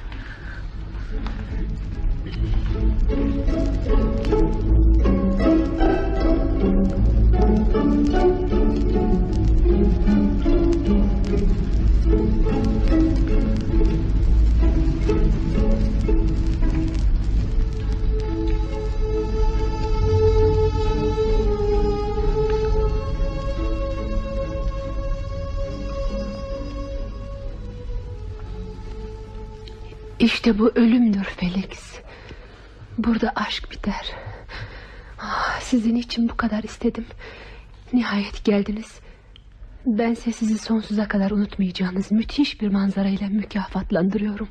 İşte bu ölümdür Felix. Burada aşk biter. Ah, sizin için bu kadar istedim. Nihayet geldiniz. Bense sizi sonsuza kadar unutmayacağınız müthiş bir manzarayla mükafatlandırıyorum.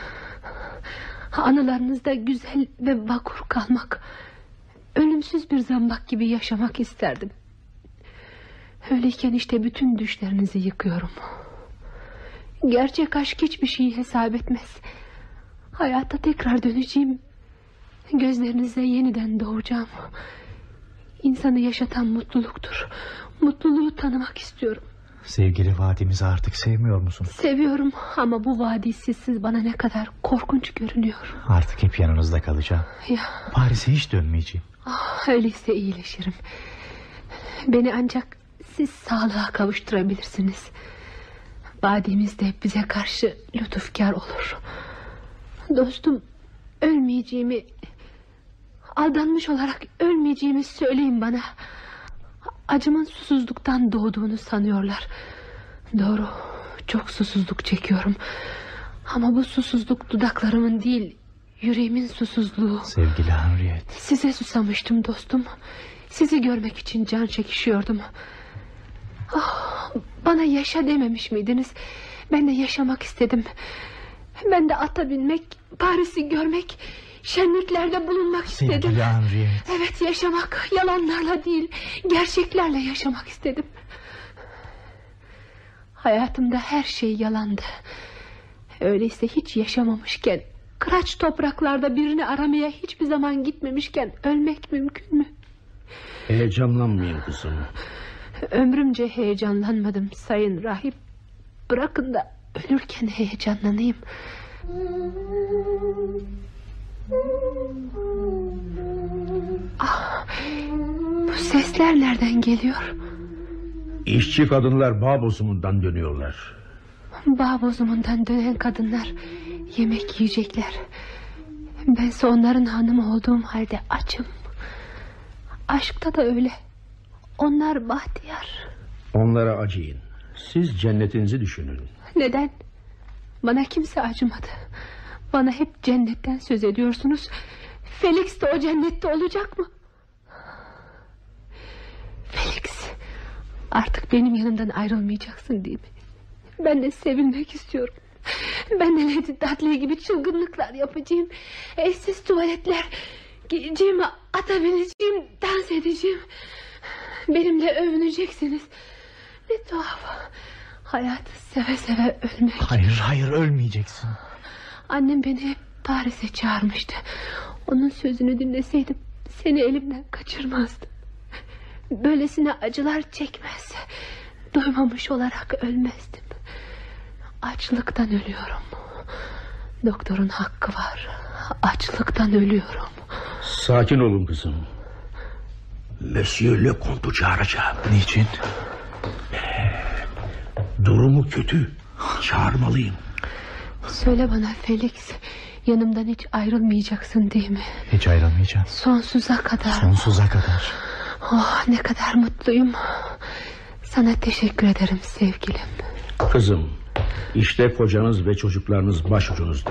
Anılarınızda güzel ve vakur kalmak, ölümsüz bir zambak gibi yaşamak isterdim. Öyleyken işte bütün düşlerinizi yıkıyorum. Gerçek aşk hiçbir şeyi hesap etmez. Hayata tekrar döneceğim. Gözlerinizde yeniden doğacağım. İnsanı yaşatan mutluluktur. Mutluluğu tanımak istiyorum. Sevgili vadimizi artık sevmiyor musun? Seviyorum ama bu vadi sizsiz bana ne kadar korkunç görünüyor. Artık hep yanınızda kalacağım. Ya. Paris'e hiç dönmeyeceğim. Ah, öyleyse iyileşirim. Beni ancak siz sağlığa kavuşturabilirsiniz. Vadimiz de bize karşı lütufkar olur. Dostum, ölmeyeceğimi, aldanmış olarak ölmeyeceğimi söyleyin bana. Acımın susuzluktan doğduğunu sanıyorlar. Doğru, çok susuzluk çekiyorum. Ama bu susuzluk dudaklarımın değil, yüreğimin susuzluğu. Sevgili Henriette. Size susamıştım dostum. Sizi görmek için can çekişiyordum. Oh, bana yaşa dememiş miydiniz? Ben de yaşamak istedim. Ben de ata binmek, Paris'i görmek, şenliklerde bulunmak istedim. Sevgili Henriette. Evet, yaşamak, yalanlarla değil, gerçeklerle yaşamak istedim. Hayatımda her şey yalandı. Öyleyse hiç yaşamamışken, kıraç topraklarda birini aramaya hiçbir zaman gitmemişken ölmek mümkün mü? Heyecanlanmayın kızım. Ömrümce heyecanlanmadım sayın rahip. Bırakın da ölürken heyecanlanayım. Ah, bu sesler nereden geliyor? İşçi kadınlar bağ bozumundan dönüyorlar. Bağ bozumundan dönen kadınlar yemek yiyecekler. Bense onların hanımı olduğum halde açım. Aşkta da öyle. Onlar bahtiyar. Onlara acıyın. Siz cennetinizi düşünün. Neden? Bana kimse acımadı. Bana hep cennetten söz ediyorsunuz. Felix de o cennette olacak mı? Felix, artık benim yanımdan ayrılmayacaksın değil mi? Ben de sevilmek istiyorum. Ben de Lady Dudley gibi çılgınlıklar yapacağım. Eşsiz tuvaletler giyeceğim, ata bineceğim, dans edeceğim. Benimle övüneceksiniz. Ne tuhaf. Hayatı seve seve ölmek. Hayır hayır, ölmeyeceksin. Annem beni hep Paris'e çağırmıştı. Onun sözünü dinleseydim seni elimden kaçırmazdım. Böylesine acılar çekmez, duymamış olarak ölmezdim. Açlıktan ölüyorum. Doktorun hakkı var. Açlıktan ölüyorum. Sakin olun kızım. Monsieur Le Comte'u çağıracağım. Niçin? Durumu kötü. Çağırmalıyım. Söyle bana Felix, yanımdan hiç ayrılmayacaksın değil mi? Hiç ayrılmayacağım. Sonsuza kadar. Sonsuza kadar. Oh, ne kadar mutluyum. Sana teşekkür ederim sevgilim. Kızım, işte kocanız ve çocuklarınız başucunuzda.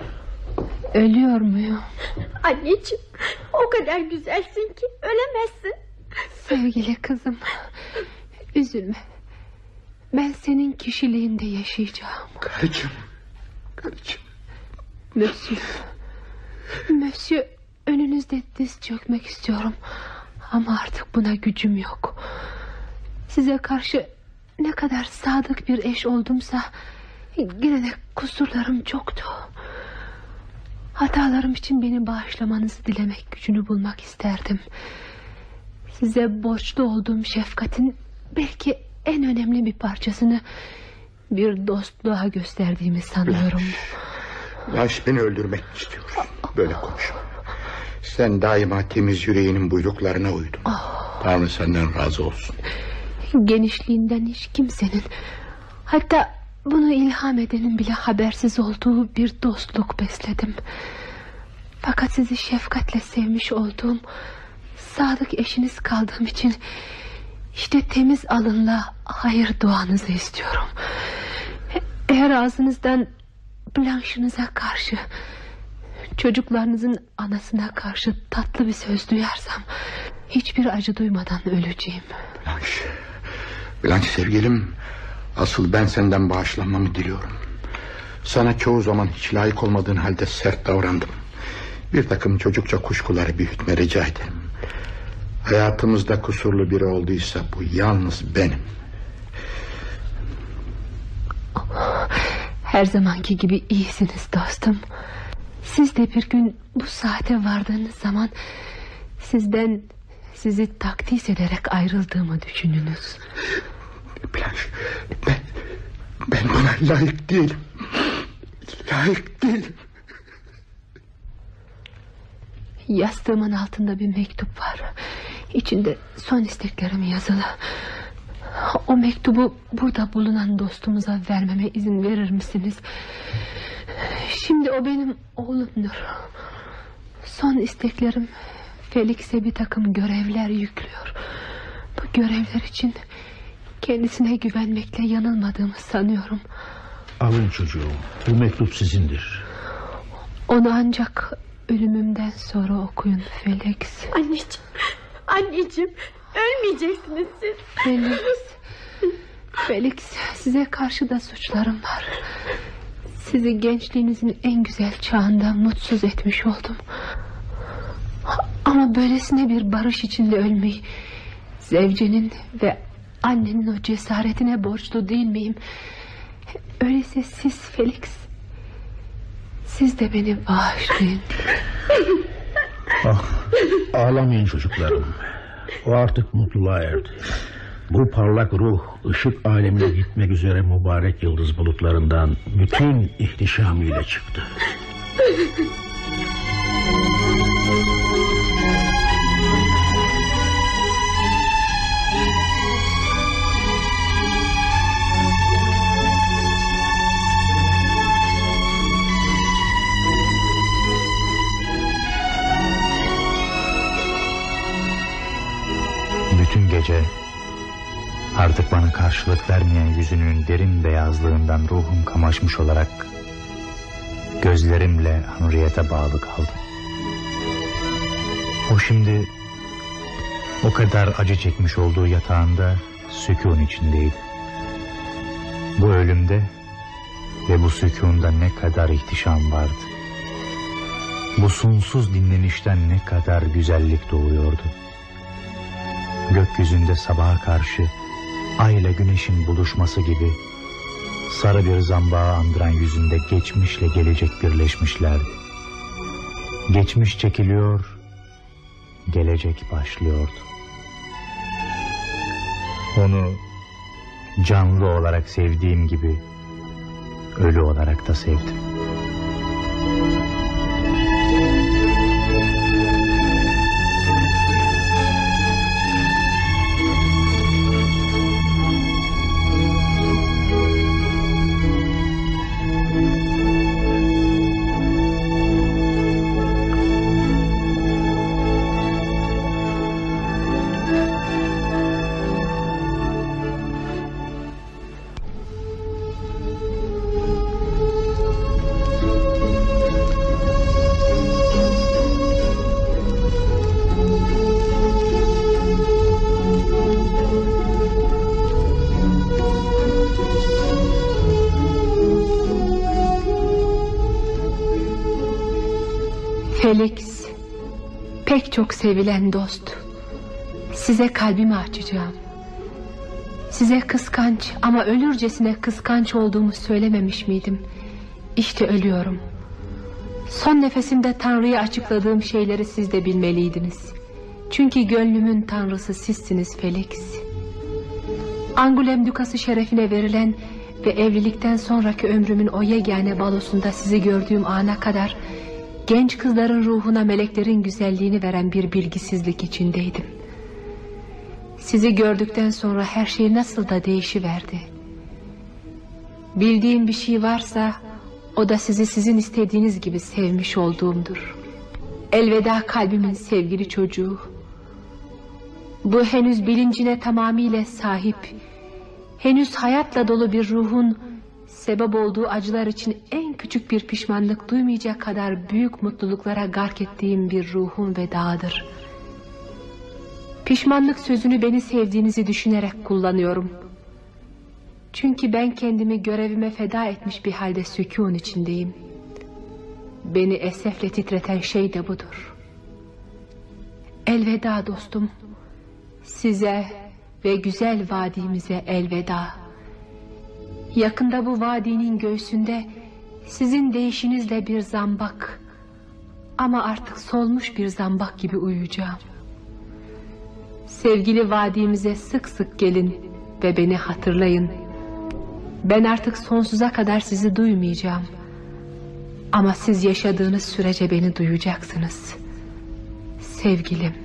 Ölüyor muyum? Anneciğim, o kadar güzelsin ki ölemezsin. Sevgili kızım, üzülme. Ben senin kişiliğinde yaşayacağım. Karıcığım, karıcığım. Monsieur, Monsieur, önünüzde diz çökmek istiyorum. Ama artık buna gücüm yok. Size karşı ne kadar sadık bir eş oldumsa yine de kusurlarım çoktu. Hatalarım için beni bağışlamanızı dilemek gücünü bulmak isterdim. Size borçlu olduğum şefkatin belki en önemli bir parçasını bir dostluğa gösterdiğimi sanıyorum. Blanche, beni öldürmek istiyorsun. Böyle konuşma. Sen daima temiz yüreğinin buyruklarına uydun. Oh. Tanrı senden razı olsun. Genişliğinden hiç kimsenin, hatta bunu ilham edenin bile habersiz olduğu bir dostluk besledim. Fakat sizi şefkatle sevmiş olduğum, sadık eşiniz kaldığım için işte temiz alınla hayır duanızı istiyorum. Eğer ağzınızdan Blanche'ınıza karşı, çocuklarınızın anasına karşı tatlı bir söz duyarsam hiçbir acı duymadan öleceğim. Blanche, Blanche sevgilim, asıl ben senden bağışlanmamı diliyorum. Sana çoğu zaman hiç layık olmadığın halde sert davrandım. Bir takım çocukça kuşkuları büyütme rica ederim. Hayatımızda kusurlu biri olduysa bu yalnız benim. Her zamanki gibi iyisiniz dostum. Siz de bir gün bu saate vardığınız zaman sizden, sizi takdis ederek ayrıldığımı düşününüz. Blanche, ben, ben buna layık değilim. Layık değilim. Yastığımın altında bir mektup var. İçinde son isteklerim yazılı. O mektubu burada bulunan dostumuza vermeme izin verir misiniz? Şimdi o benim oğlumdur. Son isteklerim Felix'e bir takım görevler yüklüyor. Bu görevler için kendisine güvenmekle yanılmadığımı sanıyorum. Alın çocuğum, bu mektup sizindir. Onu ancak ölümümden sonra okuyun Felix. Anneciğim, anneciğim, ölmeyeceksiniz siz. Felix, Felix, size karşı da suçlarım var. Sizi gençliğinizin en güzel çağında mutsuz etmiş oldum. Ama böylesine bir barış içinde ölmeyi zevcenin ve annenin o cesaretine borçlu değil miyim? Öyleyse siz Felix, siz de beni bağışlayın. Ah, ağlamayın çocuklarım. O artık mutluluğa erdi. Bu parlak ruh ışık alemine gitmek üzere mübarek yıldız bulutlarından bütün ihtişamıyla çıktı. Bütün gece artık bana karşılık vermeyen yüzünün derin beyazlığından ruhum kamaşmış olarak gözlerimle Henriette'e bağlı kaldım. O şimdi o kadar acı çekmiş olduğu yatağında sükûn içindeydi. Bu ölümde ve bu sükûnda ne kadar ihtişam vardı. Bu sonsuz dinlenişten ne kadar güzellik doğuyordu. Gökyüzünde sabaha karşı ay ile güneşin buluşması gibi sarı bir zambağı andıran yüzünde geçmişle gelecek birleşmişlerdi. Geçmiş çekiliyor, gelecek başlıyordu. Onu canlı olarak sevdiğim gibi ölü olarak da sevdim. Felix, pek çok sevilen dost, size kalbimi açacağım. Size kıskanç ama ölürcesine kıskanç olduğumu söylememiş miydim? İşte ölüyorum. Son nefesimde Tanrı'ya açıkladığım şeyleri siz de bilmeliydiniz. Çünkü gönlümün tanrısı sizsiniz Felix. Angulem Dukası şerefine verilen ve evlilikten sonraki ömrümün o yegane balosunda sizi gördüğüm ana kadar genç kızların ruhuna meleklerin güzelliğini veren bir bilgisizlik içindeydim. Sizi gördükten sonra her şey nasıl da değişiverdi. Bildiğim bir şey varsa o da sizi sizin istediğiniz gibi sevmiş olduğumdur. Elveda kalbimin sevgili çocuğu. Bu henüz bilincine tamamıyla sahip, henüz hayatla dolu bir ruhun sebep olduğu acılar için en küçük bir pişmanlık duymayacak kadar büyük mutluluklara gark ettiğim bir ruhun vedağıdır. Pişmanlık sözünü beni sevdiğinizi düşünerek kullanıyorum. Çünkü ben kendimi görevime feda etmiş bir halde sükûn içindeyim. Beni esefle titreten şey de budur. Elveda dostum. Size ve güzel vadimize elveda. Yakında bu vadinin göğsünde sizin değişinizle bir zambak, ama artık solmuş bir zambak gibi uyuyacağım. Sevgili vadimize sık sık gelin ve beni hatırlayın. Ben artık sonsuza kadar sizi duymayacağım. Ama siz yaşadığınız sürece beni duyacaksınız. Sevgilim.